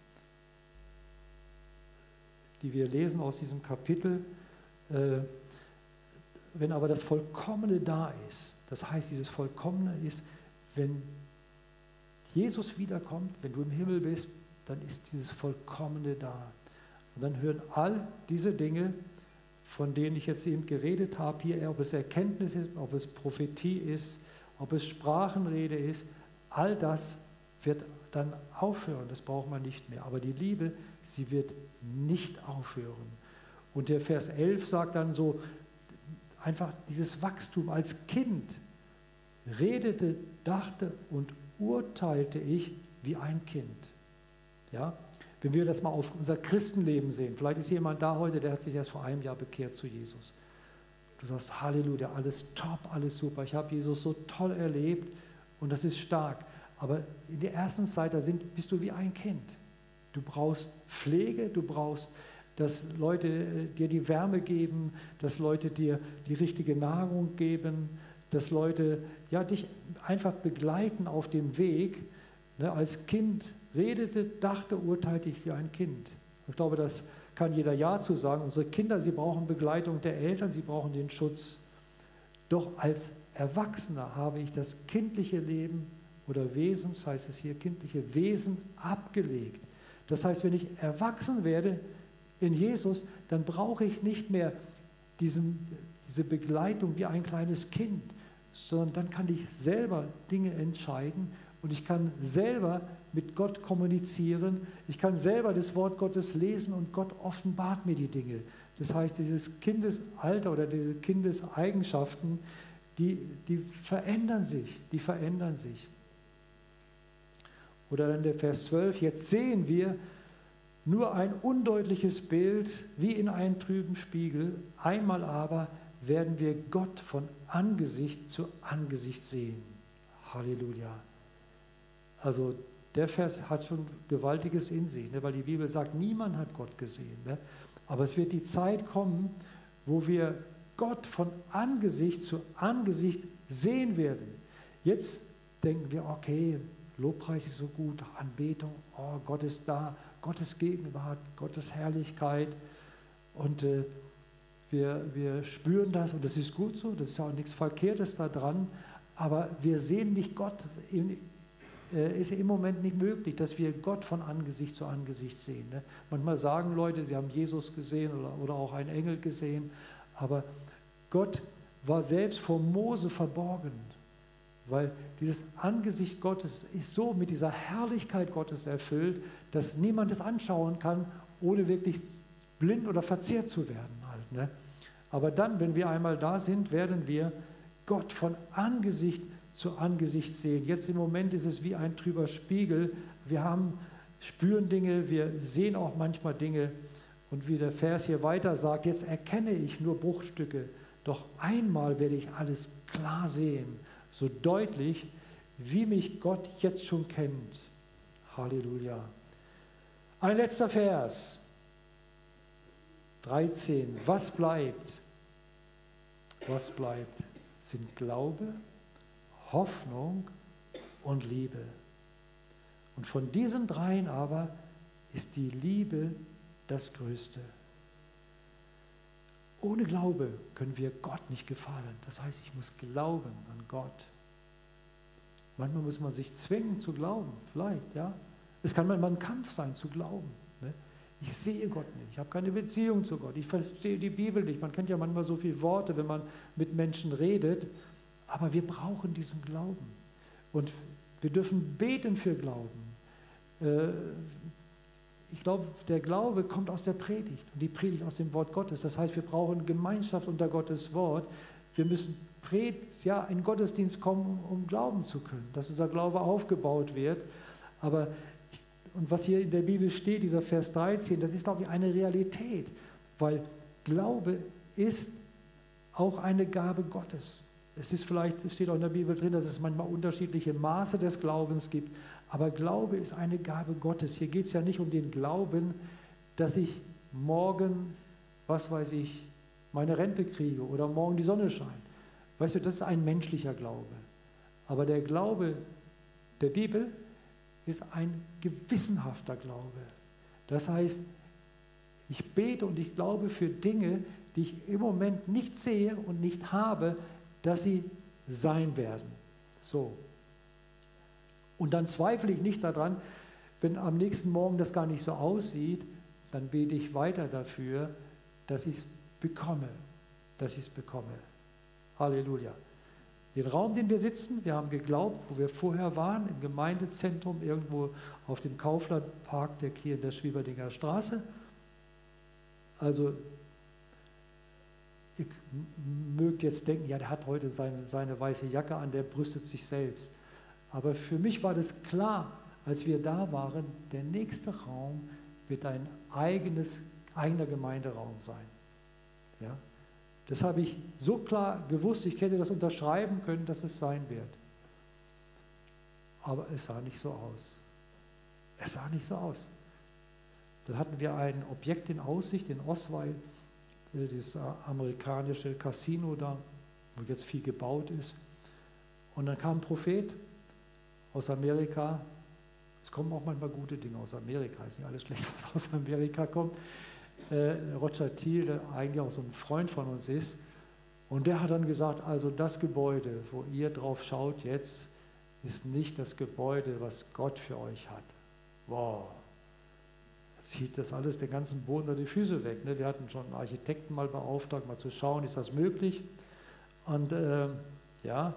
die wir lesen aus diesem Kapitel. Äh, wenn aber das Vollkommene da ist, das heißt, dieses Vollkommene ist, wenn Jesus wiederkommt, wenn du im Himmel bist, dann ist dieses Vollkommene da. Und dann hören all diese Dinge, von denen ich jetzt eben geredet habe, hier, ob es Erkenntnis ist, ob es Prophetie ist, ob es Sprachenrede ist, all das wird dann aufhören, das braucht man nicht mehr. Aber die Liebe, sie wird nicht aufhören. Und der Vers elf sagt dann so, einfach dieses Wachstum als Kind, redete, dachte und urteilte ich wie ein Kind. Ja? Wenn wir das mal auf unser Christenleben sehen, vielleicht ist jemand da heute, der hat sich erst vor einem Jahr bekehrt zu Jesus. Du sagst, Halleluja, alles top, alles super, ich habe Jesus so toll erlebt und das ist stark. Aber in der ersten Zeit, da sind, bist du wie ein Kind. Du brauchst Pflege, du brauchst, dass Leute dir die Wärme geben, dass Leute dir die richtige Nahrung geben, dass Leute ja, dich einfach begleiten auf dem Weg. Ne, als Kind redete, dachte, urteilte ich wie ein Kind. Ich glaube, das kann jeder Ja zu sagen. Unsere Kinder, sie brauchen Begleitung der Eltern, sie brauchen den Schutz. Doch als Erwachsener habe ich das kindliche Leben oder Wesen, das heißt es hier, kindliche Wesen abgelegt. Das heißt, wenn ich erwachsen werde in Jesus, dann brauche ich nicht mehr diesen, diese Begleitung wie ein kleines Kind, sondern dann kann ich selber Dinge entscheiden und ich kann selber mit Gott kommunizieren. Ich kann selber das Wort Gottes lesen und Gott offenbart mir die Dinge. Das heißt, dieses Kindesalter oder diese Kindeseigenschaften, die, die verändern sich, die verändern sich. Oder dann der Vers zwölf, jetzt sehen wir nur ein undeutliches Bild wie in einem trüben Spiegel, einmal aber werden wir Gott von Angesicht zu Angesicht sehen. Halleluja. Also der Vers hat schon Gewaltiges in sich, ne, weil die Bibel sagt, niemand hat Gott gesehen. Ne? Aber es wird die Zeit kommen, wo wir Gott von Angesicht zu Angesicht sehen werden. Jetzt denken wir, okay, Lobpreis ist so gut, Anbetung, oh, Gott ist da, Gottes Gegenwart, Gottes Herrlichkeit und äh, wir, wir spüren das und das ist gut so, das ist auch nichts Verkehrtes daran, aber wir sehen nicht Gott, in, äh, ist im Moment nicht möglich, dass wir Gott von Angesicht zu Angesicht sehen. Ne? Manchmal sagen Leute, sie haben Jesus gesehen oder, oder auch einen Engel gesehen, aber Gott war selbst vor Mose verborgen. Weil dieses Angesicht Gottes ist so mit dieser Herrlichkeit Gottes erfüllt, dass niemand es anschauen kann, ohne wirklich blind oder verzehrt zu werden halt. Ne? Aber dann, wenn wir einmal da sind, werden wir Gott von Angesicht zu Angesicht sehen. Jetzt im Moment ist es wie ein trüber Spiegel. Wir haben, spüren Dinge, wir sehen auch manchmal Dinge. Und wie der Vers hier weiter sagt, jetzt erkenne ich nur Bruchstücke, doch einmal werde ich alles klar sehen, so deutlich, wie mich Gott jetzt schon kennt. Halleluja. Ein letzter Vers, dreizehn. Was bleibt? Was bleibt? Sind Glaube, Hoffnung und Liebe. Und von diesen dreien aber ist die Liebe das Größte. Ohne Glaube können wir Gott nicht gefallen. Das heißt, ich muss glauben an Gott. Manchmal muss man sich zwingen zu glauben, vielleicht, ja. Es kann manchmal ein Kampf sein, zu glauben. Ne? Ich sehe Gott nicht, ich habe keine Beziehung zu Gott, ich verstehe die Bibel nicht. Man kennt ja manchmal so viele Worte, wenn man mit Menschen redet, aber wir brauchen diesen Glauben. Und wir dürfen beten für Glauben. Äh, Ich glaube, der Glaube kommt aus der Predigt und die Predigt aus dem Wort Gottes. Das heißt, wir brauchen Gemeinschaft unter Gottes Wort. Wir müssen ja, in Gottesdienst kommen, um glauben zu können, dass unser Glaube aufgebaut wird. Aber, und was hier in der Bibel steht, dieser Vers dreizehn, das ist, glaube ich, eine Realität, weil Glaube ist auch eine Gabe Gottes. Es ist vielleicht, es steht auch in der Bibel drin, dass es manchmal unterschiedliche Maße des Glaubens gibt, aber Glaube ist eine Gabe Gottes. Hier geht es ja nicht um den Glauben, dass ich morgen, was weiß ich, meine Rente kriege oder morgen die Sonne scheint. Weißt du, das ist ein menschlicher Glaube. Aber der Glaube der Bibel ist ein gewissenhafter Glaube. Das heißt, ich bete und ich glaube für Dinge, die ich im Moment nicht sehe und nicht habe, dass sie sein werden. So. Und dann zweifle ich nicht daran, wenn am nächsten Morgen das gar nicht so aussieht, dann bete ich weiter dafür, dass ich es bekomme, dass ich es bekomme. Halleluja. Den Raum, den wir sitzen, wir haben geglaubt, wo wir vorher waren, im Gemeindezentrum, irgendwo auf dem Kauflandpark der hier in der Schwieberdinger Straße. Also, ihr mögt jetzt denken, ja, der hat heute seine, seine weiße Jacke an, der brüstet sich selbst. Aber für mich war das klar, als wir da waren, der nächste Raum wird ein eigenes, eigener Gemeinderaum sein. Ja? Das habe ich so klar gewusst, ich hätte das unterschreiben können, dass es sein wird. Aber es sah nicht so aus. Es sah nicht so aus. Dann hatten wir ein Objekt in Aussicht in Osweiler, das amerikanische Casino da, wo jetzt viel gebaut ist. Und dann kam ein Prophet aus Amerika. Es kommen auch manchmal gute Dinge aus Amerika, ist nicht alles schlecht, was aus Amerika kommt. Äh, Roger Thiel, der eigentlich auch so ein Freund von uns ist, und der hat dann gesagt, also das Gebäude, wo ihr drauf schaut jetzt, ist nicht das Gebäude, was Gott für euch hat. Wow, zieht das alles den ganzen Boden unter die Füße weg. Ne? Wir hatten schon einen Architekten mal beauftragt, mal zu schauen, ist das möglich? Und äh, ja,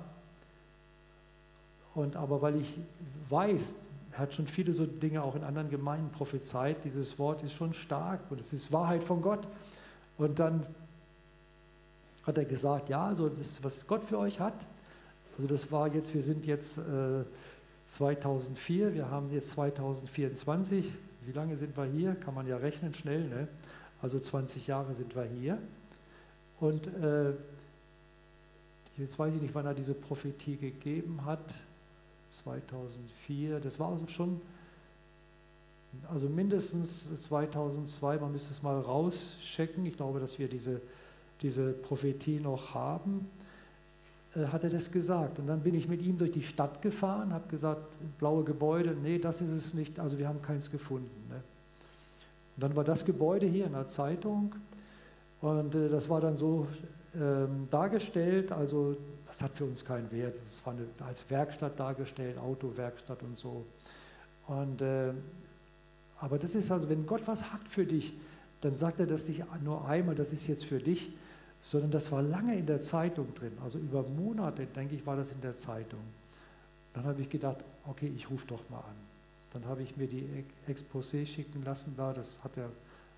und aber weil ich weiß, er hat schon viele so Dinge auch in anderen Gemeinden prophezeit, dieses Wort ist schon stark und es ist Wahrheit von Gott. Und dann hat er gesagt, ja, also das, was Gott für euch hat, also das war jetzt, wir sind jetzt äh, zweitausendvier, wir haben jetzt zweitausendvierundzwanzig, wie lange sind wir hier? Kann man ja rechnen, schnell, ne? Also zwanzig Jahre sind wir hier. Und äh, jetzt weiß ich nicht, wann er diese Prophetie gegeben hat, zweitausendvier, das war also schon, also mindestens zweitausendzwei, man müsste es mal rauschecken, ich glaube, dass wir diese, diese Prophetie noch haben, äh, hat er das gesagt. Und dann bin ich mit ihm durch die Stadt gefahren, habe gesagt, blaue Gebäude, nee, das ist es nicht, also wir haben keins gefunden. Ne? Und dann war das Gebäude hier in der Zeitung und äh, das war dann so ähm, dargestellt, also das hat für uns keinen Wert, das war eine, als Werkstatt dargestellt, Autowerkstatt und so. Und, äh, aber das ist also, wenn Gott was hat für dich, dann sagt er das nicht nur einmal, das ist jetzt für dich, sondern das war lange in der Zeitung drin, also über Monate, denke ich, war das in der Zeitung. Dann habe ich gedacht, okay, ich rufe doch mal an. Dann habe ich mir die Exposé schicken lassen da, das hat er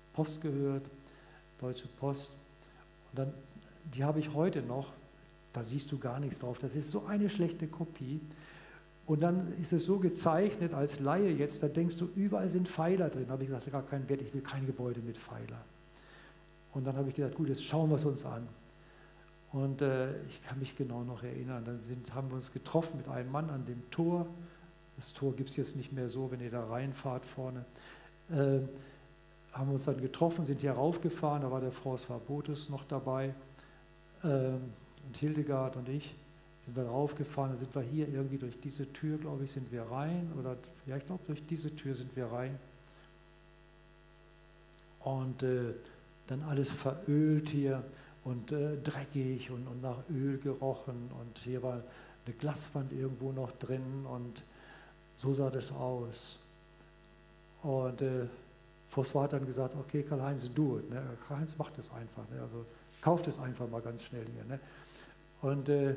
Post gehört, Deutsche Post. Und dann, die habe ich heute noch, da siehst du gar nichts drauf. Das ist so eine schlechte Kopie. Und dann ist es so gezeichnet als Laie jetzt, da denkst du, überall sind Pfeiler drin. Da habe ich gesagt, gar keinen Wert, ich will kein Gebäude mit Pfeiler. Und dann habe ich gedacht, gut, jetzt schauen wir es uns an. Und äh, ich kann mich genau noch erinnern, dann sind, haben wir uns getroffen mit einem Mann an dem Tor. Das Tor gibt es jetzt nicht mehr so, wenn ihr da reinfahrt vorne. Äh, haben wir uns dann getroffen, sind hier raufgefahren, da war der François Botes noch dabei äh, und Hildegard und ich. Sind wir raufgefahren, dann sind wir hier irgendwie durch diese Tür, glaube ich, sind wir rein. Oder ja, ich glaube, durch diese Tür sind wir rein. Und äh, dann alles verölt hier und äh, dreckig und, und nach Öl gerochen. Und hier war eine Glaswand irgendwo noch drin und so sah das aus. Und äh, François hat dann gesagt, okay, Karl-Heinz, do it. Ne? Karl-Heinz macht das einfach. Ne? Also kauft es einfach mal ganz schnell hier. Ne? Und äh,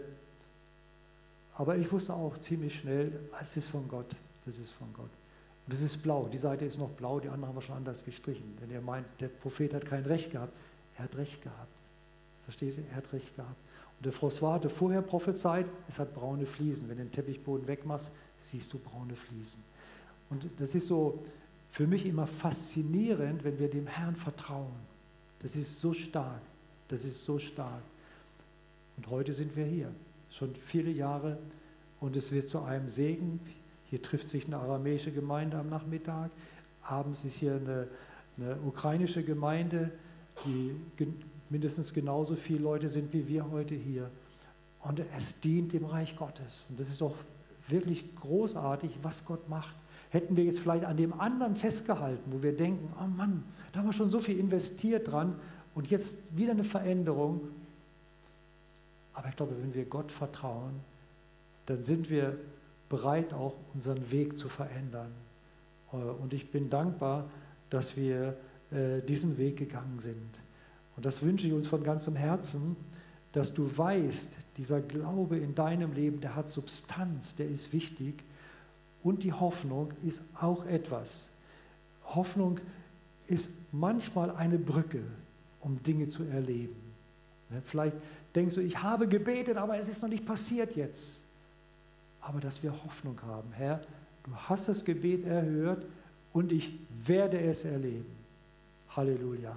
aber ich wusste auch ziemlich schnell, es ist von Gott, das ist von Gott. Und es ist blau, die Seite ist noch blau, die andere haben wir schon anders gestrichen. Wenn ihr meint, der Prophet hat kein Recht gehabt, er hat Recht gehabt. Versteht ihr? Er hat Recht gehabt. Und der François hatte vorher prophezeit, es hat braune Fliesen. Wenn du den Teppichboden wegmachst, siehst du braune Fliesen. Und das ist so für mich immer faszinierend, wenn wir dem Herrn vertrauen. Das ist so stark, das ist so stark. Und heute sind wir hier. Schon viele Jahre und es wird zu einem Segen. Hier trifft sich eine aramäische Gemeinde am Nachmittag. Abends ist hier eine, eine ukrainische Gemeinde, die gen, mindestens genauso viele Leute sind wie wir heute hier. Und es dient dem Reich Gottes. Und das ist doch wirklich großartig, was Gott macht. Hätten wir jetzt vielleicht an dem anderen festgehalten, wo wir denken, oh Mann, da haben wir schon so viel investiert dran und jetzt wieder eine Veränderung. Aber ich glaube, wenn wir Gott vertrauen, dann sind wir bereit, auch unseren Weg zu verändern. Und ich bin dankbar, dass wir diesen Weg gegangen sind. Und das wünsche ich uns von ganzem Herzen, dass du weißt, dieser Glaube in deinem Leben, der hat Substanz, der ist wichtig. Und die Hoffnung ist auch etwas. Hoffnung ist manchmal eine Brücke, um Dinge zu erleben. Vielleicht denkst du, ich habe gebetet, aber es ist noch nicht passiert jetzt. Aber dass wir Hoffnung haben, Herr, du hast das Gebet erhört und ich werde es erleben. Halleluja.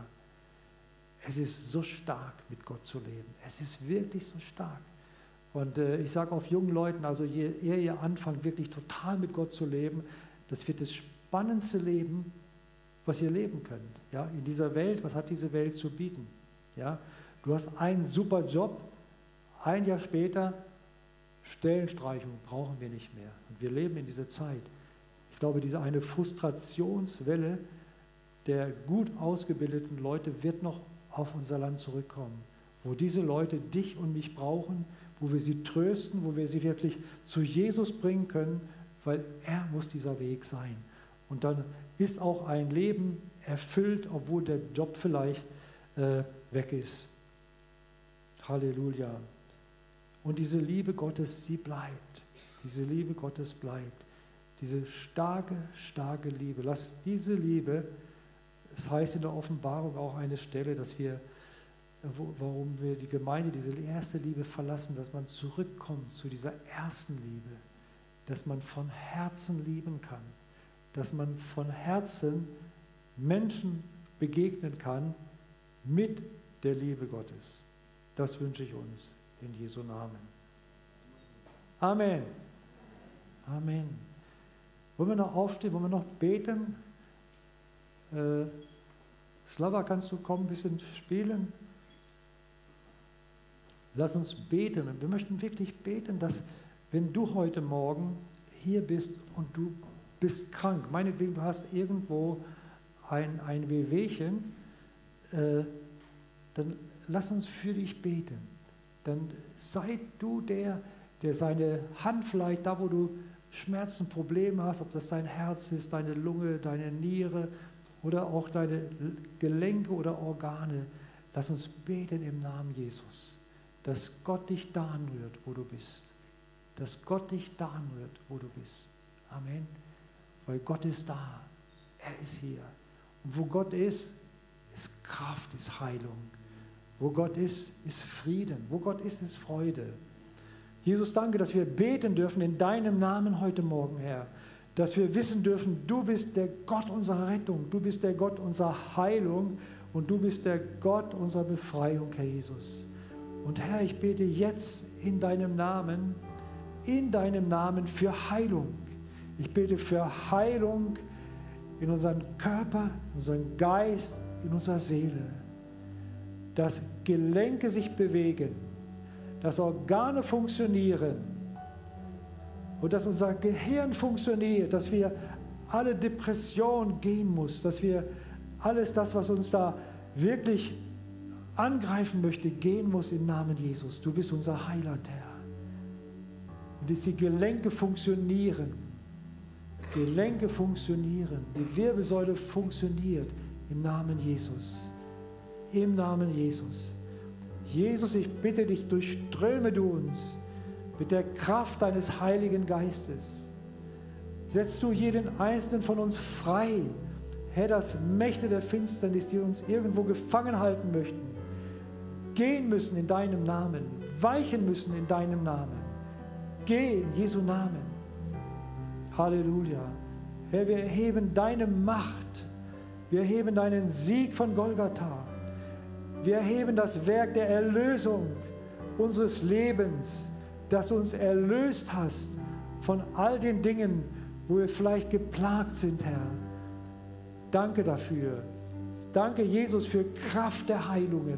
Es ist so stark, mit Gott zu leben. Es ist wirklich so stark. Und äh, ich sage auf jungen Leuten, also je eher ihr anfangt, wirklich total mit Gott zu leben, das wird das spannendste Leben, was ihr leben könnt. Ja? In dieser Welt, was hat diese Welt zu bieten? Ja? Du hast einen super Job, ein Jahr später, Stellenstreichung brauchen wir nicht mehr. Und wir leben in dieser Zeit. Ich glaube, diese eine Frustrationswelle der gut ausgebildeten Leute wird noch auf unser Land zurückkommen, wo diese Leute dich und mich brauchen, wo wir sie trösten, wo wir sie wirklich zu Jesus bringen können, weil er muss dieser Weg sein. Und dann ist auch ein Leben erfüllt, obwohl der Job vielleicht äh, weg ist. Halleluja. Und diese Liebe Gottes, sie bleibt. Diese Liebe Gottes bleibt. Diese starke, starke Liebe. Lass diese Liebe, es heißt in der Offenbarung auch eine Stelle, dass wir, wo, warum wir die Gemeinde, diese erste Liebe verlassen, dass man zurückkommt zu dieser ersten Liebe. Dass man von Herzen lieben kann. Dass man von Herzen Menschen begegnen kann mit der Liebe Gottes. Das wünsche ich uns in Jesu Namen. Amen. Amen. Wollen wir noch aufstehen? Wollen wir noch beten? Äh, Slava, kannst du kommen, ein bisschen spielen? Lass uns beten. Und wir möchten wirklich beten, dass, wenn du heute Morgen hier bist und du bist krank, meinetwegen, du hast irgendwo ein, ein Wehwehchen, äh, dann lass uns für dich beten. Dann sei du der, der seine Hand vielleicht, da wo du Schmerzen, Probleme hast, ob das dein Herz ist, deine Lunge, deine Niere oder auch deine Gelenke oder Organe, lass uns beten im Namen Jesus, dass Gott dich da anrührt, wo du bist. Dass Gott dich da anrührt, wo du bist. Amen. Weil Gott ist da. Er ist hier. Und wo Gott ist, ist Kraft, ist Heilung. Wo Gott ist, ist Frieden. Wo Gott ist, ist Freude. Jesus, danke, dass wir beten dürfen in deinem Namen heute Morgen, Herr. Dass wir wissen dürfen, du bist der Gott unserer Rettung, du bist der Gott unserer Heilung und du bist der Gott unserer Befreiung, Herr Jesus. Und Herr, ich bete jetzt in deinem Namen, in deinem Namen für Heilung. Ich bete für Heilung in unserem Körper, in unserem Geist, in unserer Seele. Dass Gelenke sich bewegen, dass Organe funktionieren und dass unser Gehirn funktioniert, dass wir alle Depressionen gehen muss, dass wir alles das, was uns da wirklich angreifen möchte, gehen muss im Namen Jesus. Du bist unser Heiland, Herr. Und dass die Gelenke funktionieren. Gelenke funktionieren. Die Wirbelsäule funktioniert im Namen Jesus. Im Namen Jesus. Jesus, ich bitte dich, durchströme du uns mit der Kraft deines Heiligen Geistes. Setzt du jeden Einzelnen von uns frei, Herr, dass Mächte der Finsternis, die uns irgendwo gefangen halten möchten, gehen müssen in deinem Namen, weichen müssen in deinem Namen. Geh in Jesu Namen. Halleluja. Herr, wir erheben deine Macht. Wir erheben deinen Sieg von Golgatha. Wir erheben das Werk der Erlösung unseres Lebens, dass du uns erlöst hast von all den Dingen, wo wir vielleicht geplagt sind, Herr. Danke dafür. Danke, Jesus, für Kraft der Heilungen.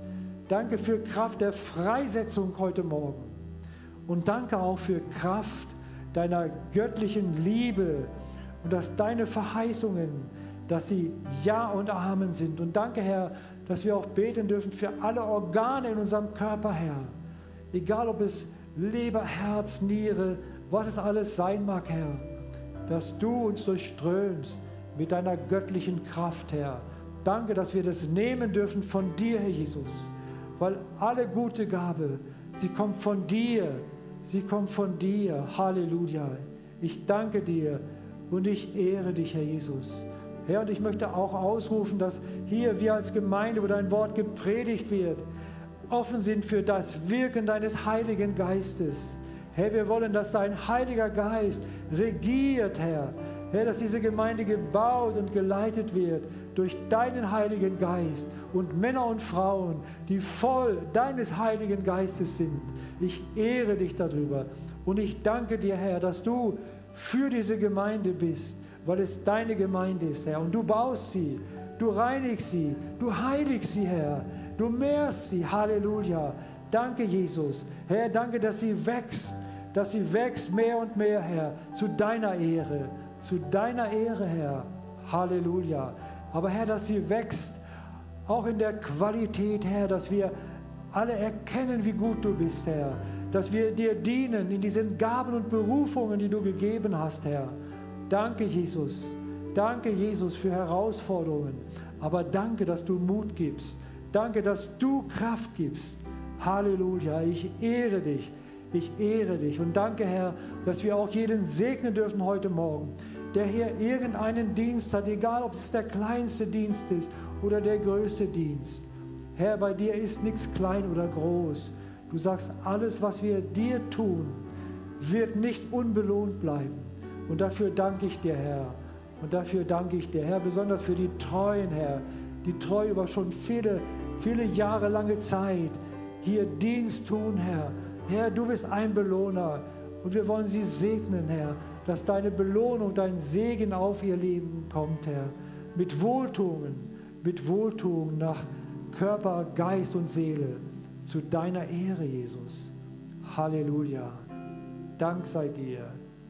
Danke für Kraft der Freisetzung heute Morgen. Und danke auch für Kraft deiner göttlichen Liebe und dass deine Verheißungen, dass sie Ja und Amen sind. Und danke, Herr, dass wir auch beten dürfen für alle Organe in unserem Körper, Herr. Egal, ob es Leber, Herz, Niere, was es alles sein mag, Herr. Dass du uns durchströmst mit deiner göttlichen Kraft, Herr. Danke, dass wir das nehmen dürfen von dir, Herr Jesus. Weil alle gute Gabe, sie kommt von dir. Sie kommt von dir. Halleluja. Ich danke dir und ich ehre dich, Herr Jesus. Herr, und ich möchte auch ausrufen, dass hier wir als Gemeinde, wo dein Wort gepredigt wird, offen sind für das Wirken deines Heiligen Geistes. Herr, wir wollen, dass dein Heiliger Geist regiert, Herr. Herr, dass diese Gemeinde gebaut und geleitet wird durch deinen Heiligen Geist und Männer und Frauen, die voll deines Heiligen Geistes sind. Ich ehre dich darüber und ich danke dir, Herr, dass du für diese Gemeinde bist, weil es deine Gemeinde ist, Herr. Und du baust sie, du reinigst sie, du heiligst sie, Herr. Du mehrst sie, Halleluja. Danke, Jesus. Herr, danke, dass sie wächst, dass sie wächst mehr und mehr, Herr, zu deiner Ehre, zu deiner Ehre, Herr. Halleluja. Aber Herr, dass sie wächst, auch in der Qualität, Herr, dass wir alle erkennen, wie gut du bist, Herr. Dass wir dir dienen in diesen Gaben und Berufungen, die du gegeben hast, Herr. Danke, Jesus. Danke, Jesus, für Herausforderungen. Aber danke, dass du Mut gibst. Danke, dass du Kraft gibst. Halleluja. Ich ehre dich. Ich ehre dich. Und danke, Herr, dass wir auch jeden segnen dürfen heute Morgen, der hier irgendeinen Dienst hat, egal ob es der kleinste Dienst ist oder der größte Dienst. Herr, bei dir ist nichts klein oder groß. Du sagst, alles, was wir dir tun, wird nicht unbelohnt bleiben. Und dafür danke ich dir, Herr. Und dafür danke ich dir, Herr, besonders für die Treuen, Herr, die treu über schon viele, viele Jahre lange Zeit hier Dienst tun, Herr. Herr, du bist ein Belohner und wir wollen sie segnen, Herr, dass deine Belohnung, dein Segen auf ihr Leben kommt, Herr, mit Wohltungen, mit Wohltungen nach Körper, Geist und Seele, zu deiner Ehre, Jesus. Halleluja. Dank sei dir,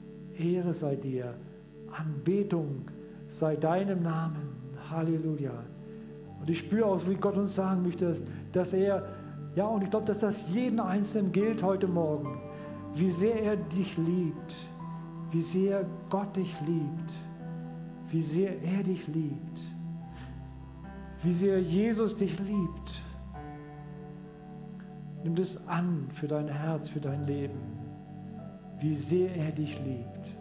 Ehre sei dir, Anbetung sei deinem Namen. Halleluja. Und ich spüre auch, wie Gott uns sagen möchte, dass, dass er, ja, und ich glaube, dass das jeden Einzelnen gilt heute Morgen, wie sehr er dich liebt, wie sehr Gott dich liebt, wie sehr er dich liebt, wie sehr Jesus dich liebt. Nimm das an für dein Herz, für dein Leben, wie sehr er dich liebt.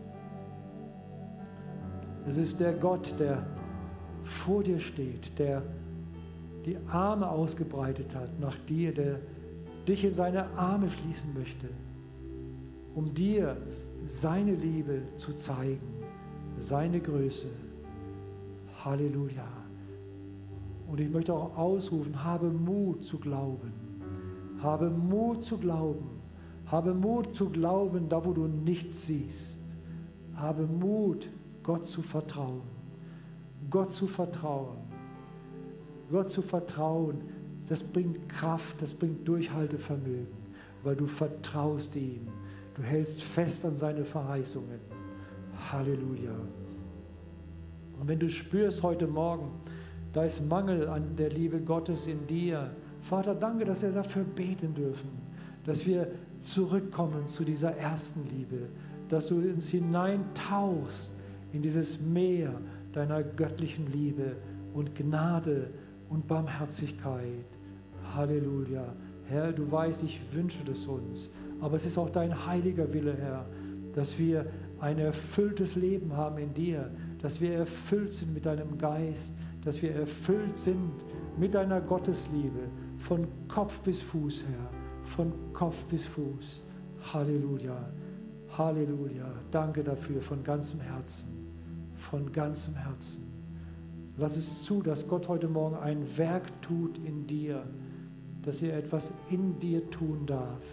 Es ist der Gott, der vor dir steht, der die Arme ausgebreitet hat nach dir, der dich in seine Arme schließen möchte, um dir seine Liebe zu zeigen, seine Größe. Halleluja. Und ich möchte auch ausrufen, habe Mut zu glauben. Habe Mut zu glauben. Habe Mut zu glauben, da wo du nichts siehst. Habe Mut, Gott zu vertrauen. Gott zu vertrauen. Gott zu vertrauen, das bringt Kraft, das bringt Durchhaltevermögen, weil du vertraust ihm. Du hältst fest an seine Verheißungen. Halleluja. Und wenn du spürst heute Morgen, da ist Mangel an der Liebe Gottes in dir, Vater, danke, dass wir dafür beten dürfen, dass wir zurückkommen zu dieser ersten Liebe, dass du uns hineintauchst in dieses Meer deiner göttlichen Liebe und Gnade und Barmherzigkeit. Halleluja. Herr, du weißt, ich wünsche das uns, aber es ist auch dein heiliger Wille, Herr, dass wir ein erfülltes Leben haben in dir, dass wir erfüllt sind mit deinem Geist, dass wir erfüllt sind mit deiner Gottesliebe, von Kopf bis Fuß, Herr, von Kopf bis Fuß. Halleluja, Halleluja. Danke dafür von ganzem Herzen, von ganzem Herzen. Lass es zu, dass Gott heute Morgen ein Werk tut in dir, dass er etwas in dir tun darf,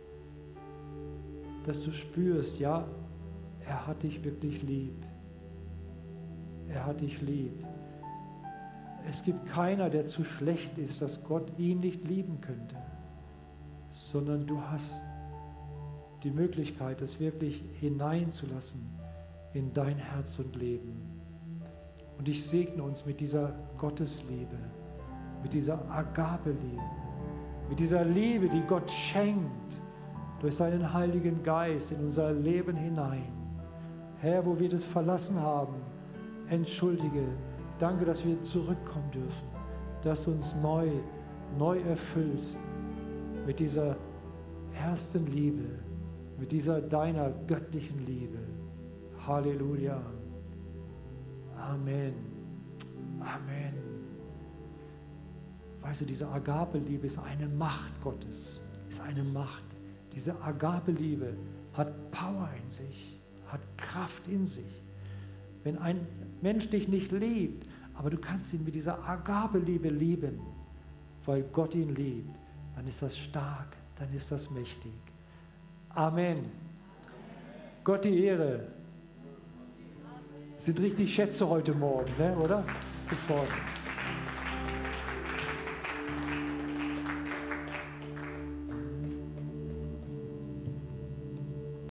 dass du spürst, ja, er hat dich wirklich lieb. Er hat dich lieb. Es gibt keiner, der zu schlecht ist, dass Gott ihn nicht lieben könnte, sondern du hast die Möglichkeit, es wirklich hineinzulassen in dein Herz und Leben. Und ich segne uns mit dieser Gottesliebe, mit dieser Agape-Liebe, mit dieser Liebe, die Gott schenkt durch seinen Heiligen Geist in unser Leben hinein. Herr, wo wir das verlassen haben, entschuldige, danke, dass wir zurückkommen dürfen, dass du uns neu, neu erfüllst mit dieser ersten Liebe, mit dieser deiner göttlichen Liebe. Halleluja. Amen. Amen. Weißt du, diese Agape-Liebe ist eine Macht Gottes, ist eine Macht. Diese Agape-Liebe hat Power in sich, hat Kraft in sich. Wenn ein Mensch dich nicht liebt, aber du kannst ihn mit dieser Agape-Liebe lieben, weil Gott ihn liebt, dann ist das stark, dann ist das mächtig. Amen. Gott die Ehre. Sind richtig Schätze heute Morgen, ne, oder? Gefordert.